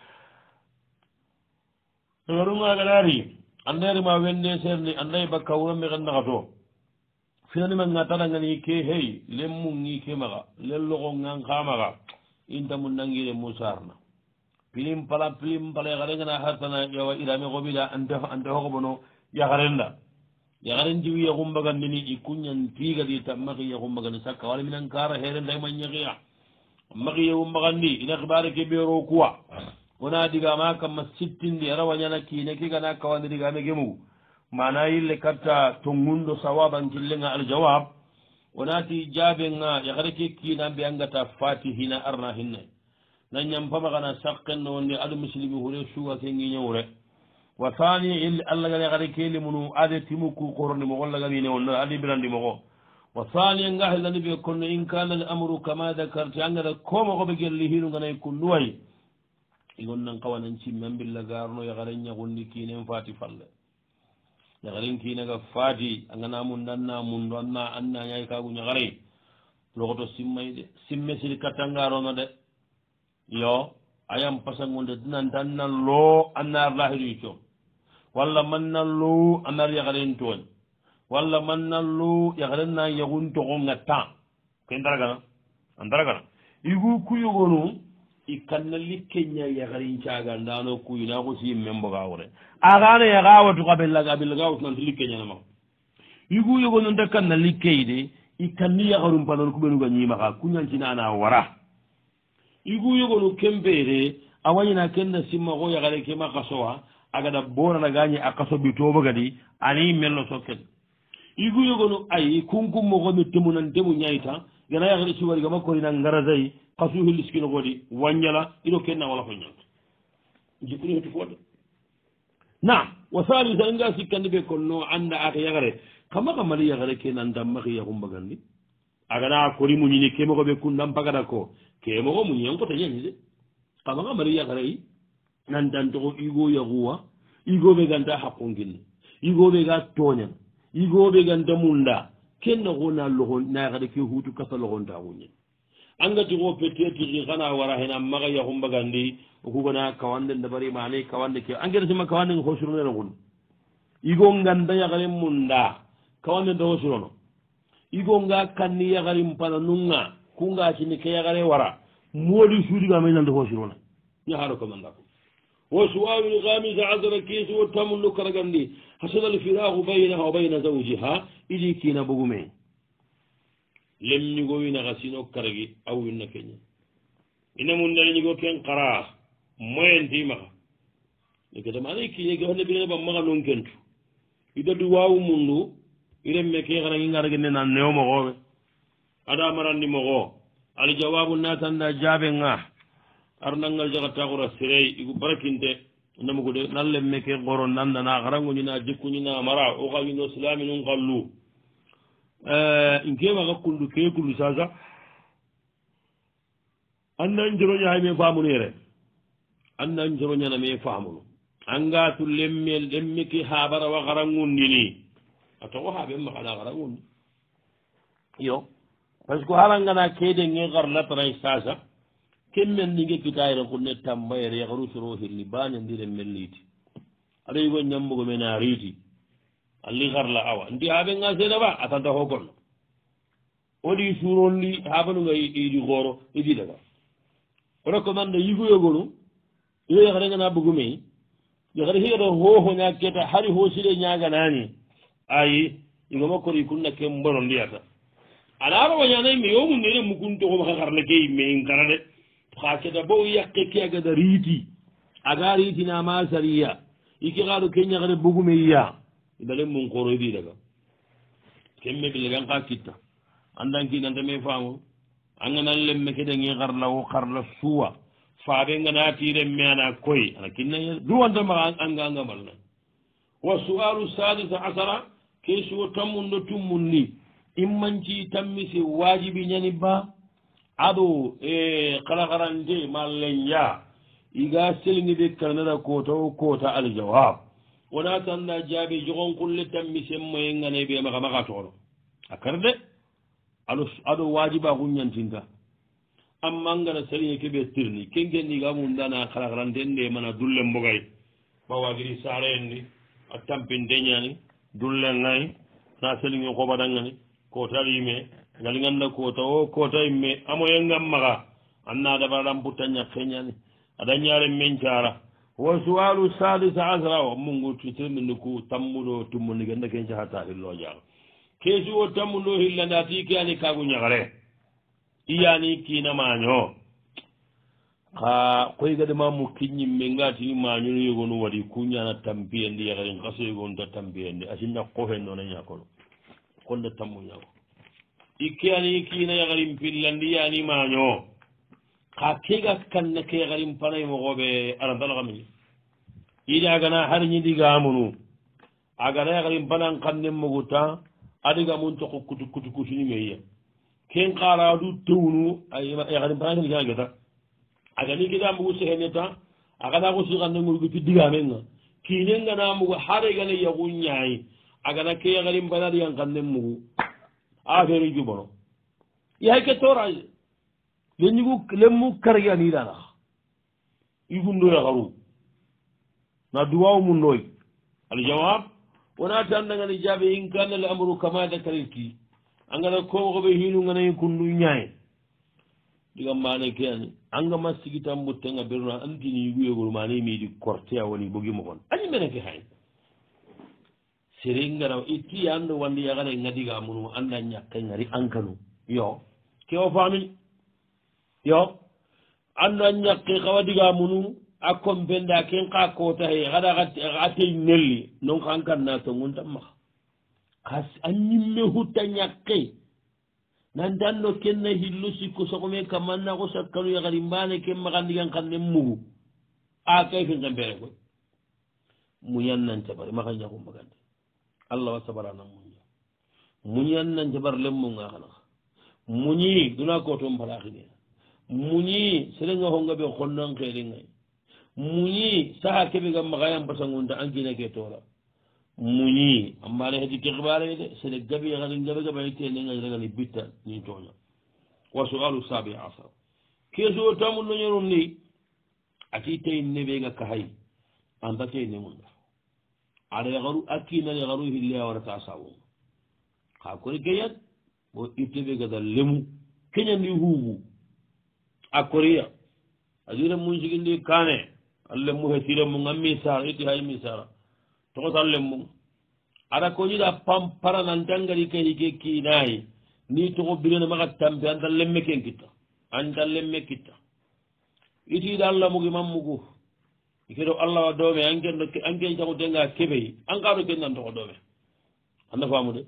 lagarunga ganari andere ma wende serni andai bakka wurambe ganna to finani man ngatana ngani ke hey lemmu ngi ke maga lello ko ngan khamaga inta mun nangire musarna pilim pala gare ngana hatana yawa irame ko bila anda ko bono ya garenda ya garen jiwi ya gumbaga nini ikunyan tiga di tamaki ya gumbaga ni sakka wala minan kara heren dai man nyaqiya magi yewu magandi ina xibare ke ɓeero kuwa wona digama kamma sittindi ara wañana kiine ke gana kawandi digame gemugu mana yille katta tongundo sawabankillenga aljawab wonati jaabenga yaxare ke kiina mbe angata fatihina arna hinne na ñampamagana sakkenno wonde aɗo muslimi hure suga ke ngiñewure wa thani yille allah gana yaxare ke limunu ade timuku korondimo xollagawine wonno adi birandimoxo wa thaniya nga hillani ɓe konno in kana al amru kama dakarte angata koma koɓe gelli hinuganayi kunduwayi igon nan kawanan cimmen billa garno yakaren ñagundi kinen fati falle yakaren kinaga fati angana mundu anna mundu anna ñayi kagu ñakaray logoto simmay de simme siri kattangarono de yo ayam pasangunde dinantan nan lo annar lahiru com walla man nan lo annar yakaren toñ walla man nan lo yakaren na yagun togonga tan ken daragana an daragana igu kuyogonu i kanna likkenya yakarin cagan dano kuyina ko si membo gawre agana yagawatu kabellaga nanti likkenya nama igu yogonu nda kanna likkeyde i kanni yakarum panon kuɓenuga ñimaka kuñancina ana wara igu yogonu kempere a wañina kenna simma ko yakare kema kasowa agada bonana gañi a kaso bitoba gadi ani mello sokken igu yogonu ay kunkum mogomi temunantemu ñayta gana yakare siwari gama korina ngarasayi kasu hilliskino godi waññala iɗo kenna wala ko ñanta jikkuni heti fode na wa salisa inga sikkandi ɓe konno anda aka yakare kama kamali yakare ke nandamaki yakumbagandi agana kori muñini kemoko ɓe kundam pagata ko kemoko muñen kota ñañi de kama kamali yakareyi nandantogo igo yakuwa igoɓe ganta hakkunkinne igoɓe ga toñan igoɓe ganta munda kenna ko na logon na yakare ke hutu kasa logontakuñen angati ko peteti kana wara hena maga yakumbagandi okugona kawande ndabari mane kawande ke angere sima kawande ko surunere gun igo nganda yakare munda kawande do surono igo nga kanni yakare mpana nunga kunga chini ke yakare wara modi sudi ga men ndo surona ya haro ko manda ko wa su'alu ghamis azra kis wa tamullu karagandi hasal al firaq baynaha wa bayna zawjiha idi kina bugume lemñigo wina xa sino karagi a winna keña ina mun nalñigo ken xara moyentimaxa neketamana kiñege xone birene ba maxa non kentu i dadu wawu mundu i rem meke xanangi ngaragene na neo moxoɓe ada marandi moxo al jawabu natanda jaɓe nga arnangal jaxataxura serey igu barakinte namugude nan lem meke xoro nandana xarangoñina jikkuñina mara o xañino silaminun xallu in kemaga kullu ke kullu sasa annan joroñahay me famunu yere annan joroñana me famunu angatu lemme ke habara wa garangundini atoko habe makana garangundi yo parce que harangana kede nge gar latray sasa kemmen ninge kitayre kunne tambayre yagaru soro hilli baña ndire melliti aɗa yigo ñambugo men a riiti alli garla awa ndi haɓe nga seeɗa ba atanta ho gonno oɗi suurolli haɓanuga iɗi gooro iɗi daga o recommande yiguyogonu yo yakare ngana bugumey yakare higaɗa hohoña keta hari hoosire ñaganani ayi igo makkori kunna ke mbono ndiyata ala rawañanayi mi yomunere mukuntoxoma xa xarle ke yimme in kara de xa keta bo yakke ke agada riiti aga riitinama sariya iki xaɗo ke ñaxare bugumeya ibale mun koro idi daga kemme bilegan ka kitta andan kinanta me famu angana lemme kede ngi garla o karla suwa faabe ngana tire me ana koy ana kinna duwanta ma anga malna wa su'alu sadis asara kesu tamundo tumunni immanci tammisi wajibi nyani ba ado kala garande mallenya iga selni be kanada kota al jawab wona tanna jaabi jogon kulle tammi semmoye ngane ɓe maka maka toɗo a karde aɗo wajiba huñantinta amma ngana saliye keɓe tirni kenkenniga mum dana kalakaranden nde mana dulle mbogay ɓawagiri sare en ni a tampin deñani dulle ngayi na saliŋe koɓaɗangani kota yime ngal ganda kota o kota yimme amoye ngam maka anna dabaɗan putta ñakkeñani aɗa ñaren men cara wa suwalu salisa asra o mungu titirmini ku tammuɗo tummundi ganda ken cahata hillo jaga keesi o tammuɗo hillande ati kiyani kagu ñagare iyani kina maño ka koy gade ma mu kiñimme ngatini mañono yogonu waɗi kuñana tampiyendi yagaren kaso yogonta tampiyendi asinna kofen noona ñakono konde tammu ñako ikkiyani kina yagarin pillandi yani maño ka kega kanne ke yagarin panay mogoɓe arantalakamini yiɗi agana har ñiɗigamunu agana yagarin panan kannen moguta adiga mun to kutu ni meya ken qara du tewnu ay ya bana ni gata aga ni kida mu se heneta aga da ko si kan ngul gu diga men kinen ngana mu hare gane ya gunyai aga na ke ya bana yang kan mu a fere jubono ya ke tora lenyugo lemu karya ni dana igundo ya garu na duwaw mun noy al jawab wana tan daga ni jabe in kana al amru kama dakarki angana ko go be hinu ngana kundu nyaay diga mane ken anga masigi tambutte nga berna antini yugo gol mane mi di korte woni bogi mo kon ani mene ke hay seringara itti ando wandi yagana ngadiga munu anda nyakke ngari ankanu yo ke o fami yo anda nyakke kawadiga munu akom benda ken ka ko tay gada ate nelli non kan kan na to ngun tamma kas anyimme hutta nyakke nan danno kenne hillu sikko so ko me kamanna ko sakkalu ya gari mbane ken magandigan kan nemmu a kay fi ngambere ko mu yannan tabari maganya ko magande Allah wa sabarana munya munyan nan jabar lemmu nga xana munyi duna ko to mbalaxine munyi selenga honga be xonnan xere ngay munyi saha kebe gam magayam basangunda angina ke tora munyi amma ne hedi ke xibare de sele gabi xani gabe ite ne nga daga ni bitta ni tonya wa su'alu sabi asar keso tamun no nyorum ni ati tay nebe ga kahay anda tay ne mun ada yagaru akina yagaru hilya warata sawu ka ko geyat bo itebe ga dal lemu kenya ni hubu akoriya ajira mun jigindi kane alle mu hetira mu ngammi sar iti hay mi sara to ko dalle mu ada ko jida pam para nan dangari ke hige kinai ni to ko birena maga tambe andal lemme ken kita andal lemme kita iti dalla mu gi mammugo ikiro Allah wa doome angen jago denga kebe an ka do ken nan to ko doome anda famude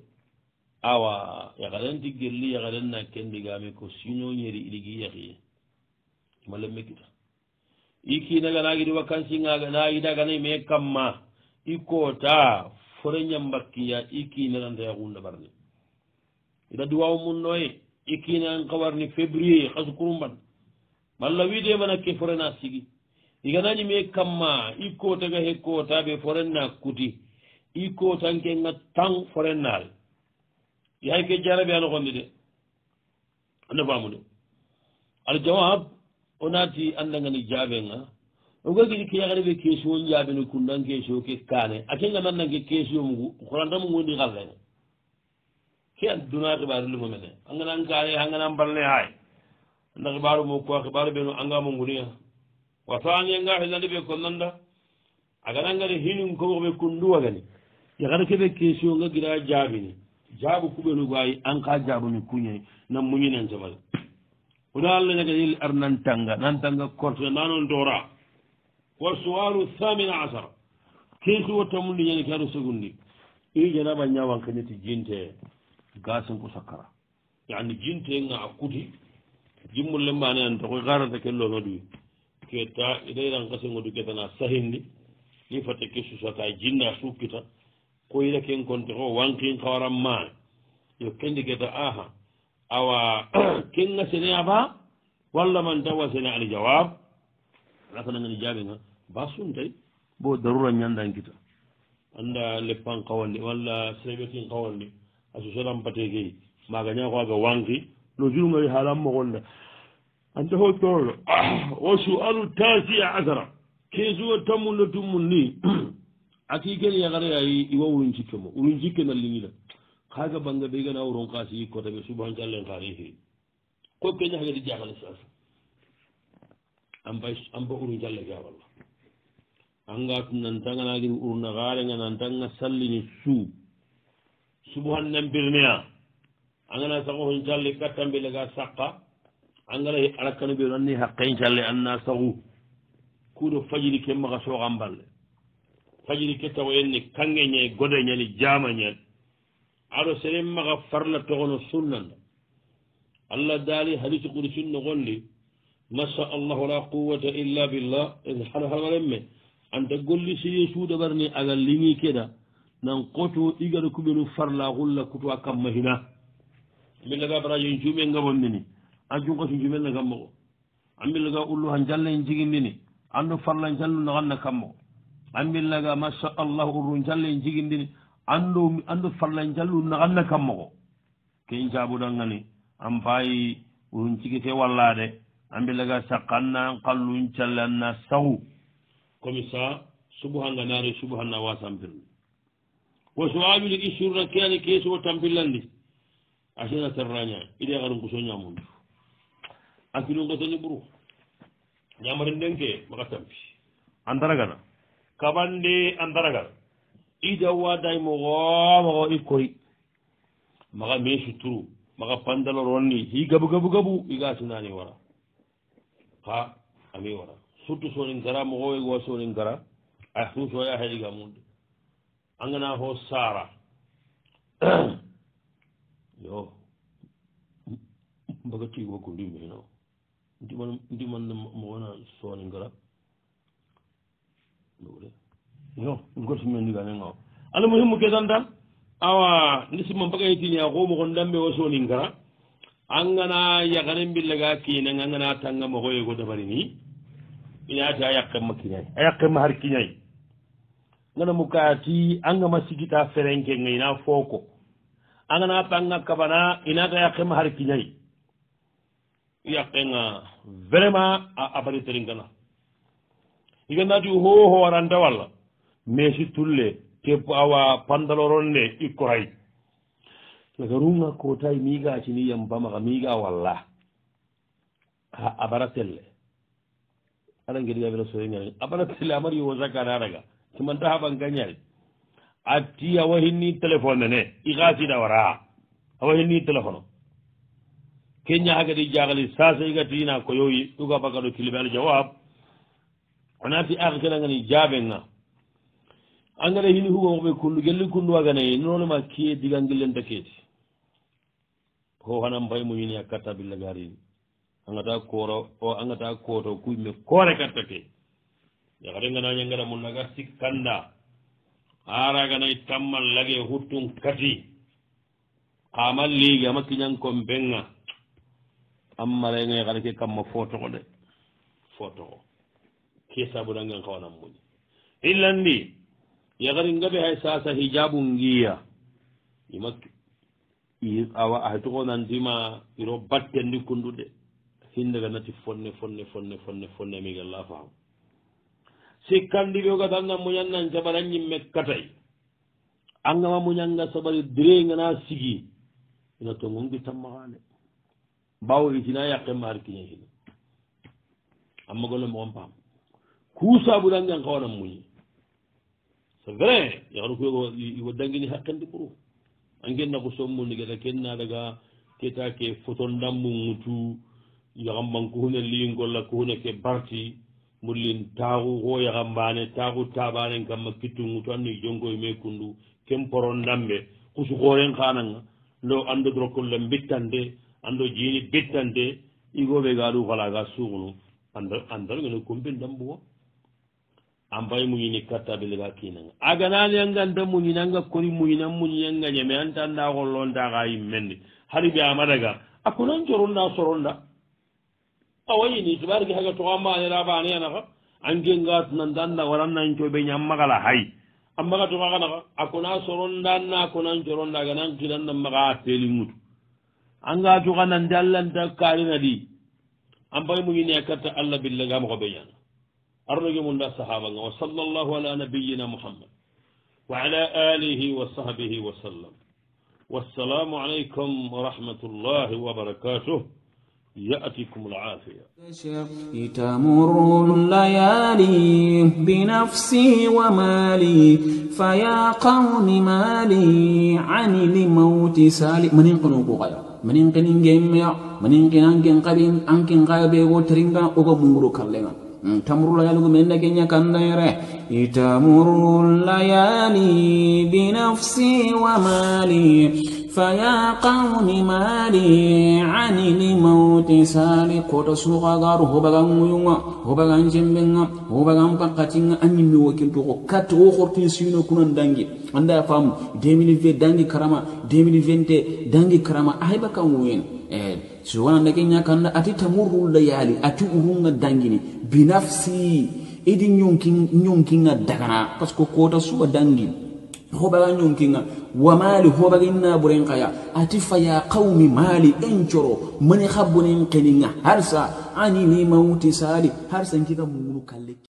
awa ya garen diggelli ya garen na ken digame ko sino nyeri iligi yahi malemme kita iki naga nagi di wakansi ngaga nagi daga ne me kamma iko ta forenya mbakkiya iki nanda ya gunda barni ida duwa mun noy iki nan kawarni février khasu kurumban malla wide mana ke forena sigi iganani me kamma iko taga hekko tabe forenna kuti iko tanke ngatang forennal yaay ke jarabe an gondi de anda famude al jawab onati anda ngani jabe nga o gogi ki yagare be keso njabe no kundan keso ke kane akenga nan nge keso mu qur'an mu ngondi galle ke aduna ke bar lu mene angana ngare angana barle hay nda baru mo ko baru be no anga mo nguriya wa faani nga hilande be ko nanda agana ngare hinu ko be kundu wagani yagare ke be keso nga gira jabini jabu kubelu bayi an ka jabu ni kunye nan munyi nan jamal ولا الله نجعل أرنان تانغا نان تانغا كورس نانون دورا والسؤال الثامن عشر كيف هو تمني يعني كانوا سجوني إيه جنابا نيوان كنتي جنته قاسم كسكرة يعني جنته إنها أكودي جمل لما أنا أنت غارة كله ندوي كتا إذا إذا قاسم ندوي كتا ناسهني يفتح كيسو سكاي جنة سوق كتا كويلا كين كنت هو وانكين كورام ما يكندي كتا آها awa kenga sene aba walla man tawa sene al jawab lakana ngani jabe nga basun tay bo darura nyanda kita anda lepan kawande walla sebetin kawande asu salam patege maga nya ko ga wangi no jurunga halam mo gonda anta ho toro wa su'alu tasi'a azara kezu tamun tumun ni akikel ya gare ay iwawun cikemo urun cikena lingila kaga banga be gana uron kasi ko tabe subhan jallen tarihi ko kenya haga di jagal sas amba urun jalle ga walla anga nan tangana gi uruna gare ngana tanga sallini subhan nan birniya angana sago hon jalle katambe lega sakka angara alakanu be nonni haqqin jalle anna sagu kudo fajiri kemma ga so gamballe fajiri ketta wayenni kange nye gode nyani jama nyani aro serem maga farla togono sunnan Allah dali hadith qudsi no gondi masha Allah la quwwata illa billah in hal halemme anta golli si suuda barni aga limi keda nan qoto igara kubenu farla hulla kutu akam mahina ambil laga barajo jume ngabon nini anju ko jume na gammo ambil laga ullu han jalle jigin nini ando farla jallu na ganna kammo ambil laga masha Allah urun jalle jigin nini ando farla jallu na ganna kammo ke jabu dangani am bayi urun jigite wallade ambil laga sakanna qallun jallanna saw comme ça subhana nari subhana wasampir wa su'alu li ishurra kani keso tampilandi asina terranya ide garum ko sonya mun akilu ngo tani buru nyamare ndenke maka tampi andaragana kabande andaragal ida waday mo go ikori maka mesu turu maka pandalo ronni hi gabu iga sunani wara ha ami wara sutu sonin gara mo go sonin gara ahsu so ya hediga mun angana ho sara yo mbagati wo ko ndimi no ndiman mo wona sonin gara dole yo ngoti men diga ngo ala muhimmu ke dan awa ndisi mo bagay tinya ko mo kon dambe wo sonin gara angana ya ganen billaga kina angana tanga mo goye go dabari ni ina ta yakka makinai ayakka har kinai ngana mukati anga masigita ferenke ngaina foko angana panga kabana ina ta yakka har kinai yakka vraiment abari teringana igana du ho waranda walla mesi tulle ke awa pandaloronne ikoray laga runga ko tay miga cini yamba maga miga walla abaratelle ala ngedi yabira so ngani abaratelle amari yo zakara daga tumanta haban ganyari atti awa hinni telephone ne igasi da wara awa hinni telephone kenya haga di jagali sasa igati na ko yoyi uga bagado kilibal jawab onati akela ngani jabenga angara hini hugo be kundu gelli kundu waga ne nono ma kiye digangilen taketi ko hanam bay mu yini akata billa gari angata koro o angata koto kuyme kore katake ya garenga na nyangara mun naga sikanda ara gana itammal lage hutun kati amal li ya makinyan ko benga amma renga garake kam foto ko de foto ke sabu dangan kawana mun illandi ya garinga be hay sasa hijabun giya imak awa ahto ko nandima iro battendi kundude hindaga nati fonne mi galla faaw sikkandi ɓe gata anga muñannan jaɓaran ñimme katay angama muñanga saɓari dire ngana sigi ina to gongi tammaxaane bawo itina yaqema har kiña hina amma golle moxon paam ku saɓurangan xawanan muñi c'est vrai yaxaru ko iwo dangini haqqendi ɓuru angen nako sommundi geta kenna daga keta ke foton ndammu ŋutu yaxamban kuhune liingolla kuhune ke barti mullin taxu xo yaxambane taxu tabanen kamma kittu ŋutu anni jongoy me kundu ken poron ndambe xusu xooren xananga ndo ando drokolle mbittante ando jini bittante igoɓe gaɗu xalaga suxunu andarngene kumpe ndambuwo an bay muñini kattaɓelega kinanga aganani anganta muñinanga kori muñinan muñinanga ñeme antanda xollontaxa yimmendi hari ɓe amadaga a konan coronda soronda awayini tubarki haga toxa mbanera ɓaneanaxa angengatunandanda warannan coɓe ñammagala hay a maga toxa xanaxa a kona sorondanna konan coronda ganan xinanna maxa a teli ŋutu anga tuxa nande allanta karina ɗi an bay muñini a katta allah billaga moxo ɓe ñana أرجو من الصحابة وصلى الله على نبينا محمد وعلى آله وصحبه وسلم والسلام عليكم ورحمة الله وبركاته يأتيكم العافية تمر الليالي بنفسي ومالي فيا قوم مالي عن الموت سالي من ينقنوا بغير من ينقنين جميع من ينقن أنكن قبين أنكن قابي وترنغا أغبنغرو كاللغا تمر الليالي من كنيا كنديره تمر الليالي بنفسي ومالي فيا قوم ما لي عن الموت سالي قوت سوغار هو بغان جنبنا هو بغان بقاتين أني موكل تو كاتو خورتين سينو كنن دانجي anda fam 2020 dangi karama 2020 dangi karama ayba kan wen so wana ndake nyakanda ati tamurru layali ati urunga dangini binafsi idi nyonkinga dagana parce que kota suwa dangi hoba nyonkinga wa mali hoba ginna buren kaya ati fa ya qaumi mali enchoro mani khabunin keninga harsa ani ni mauti sali harsa nkika mulu kalle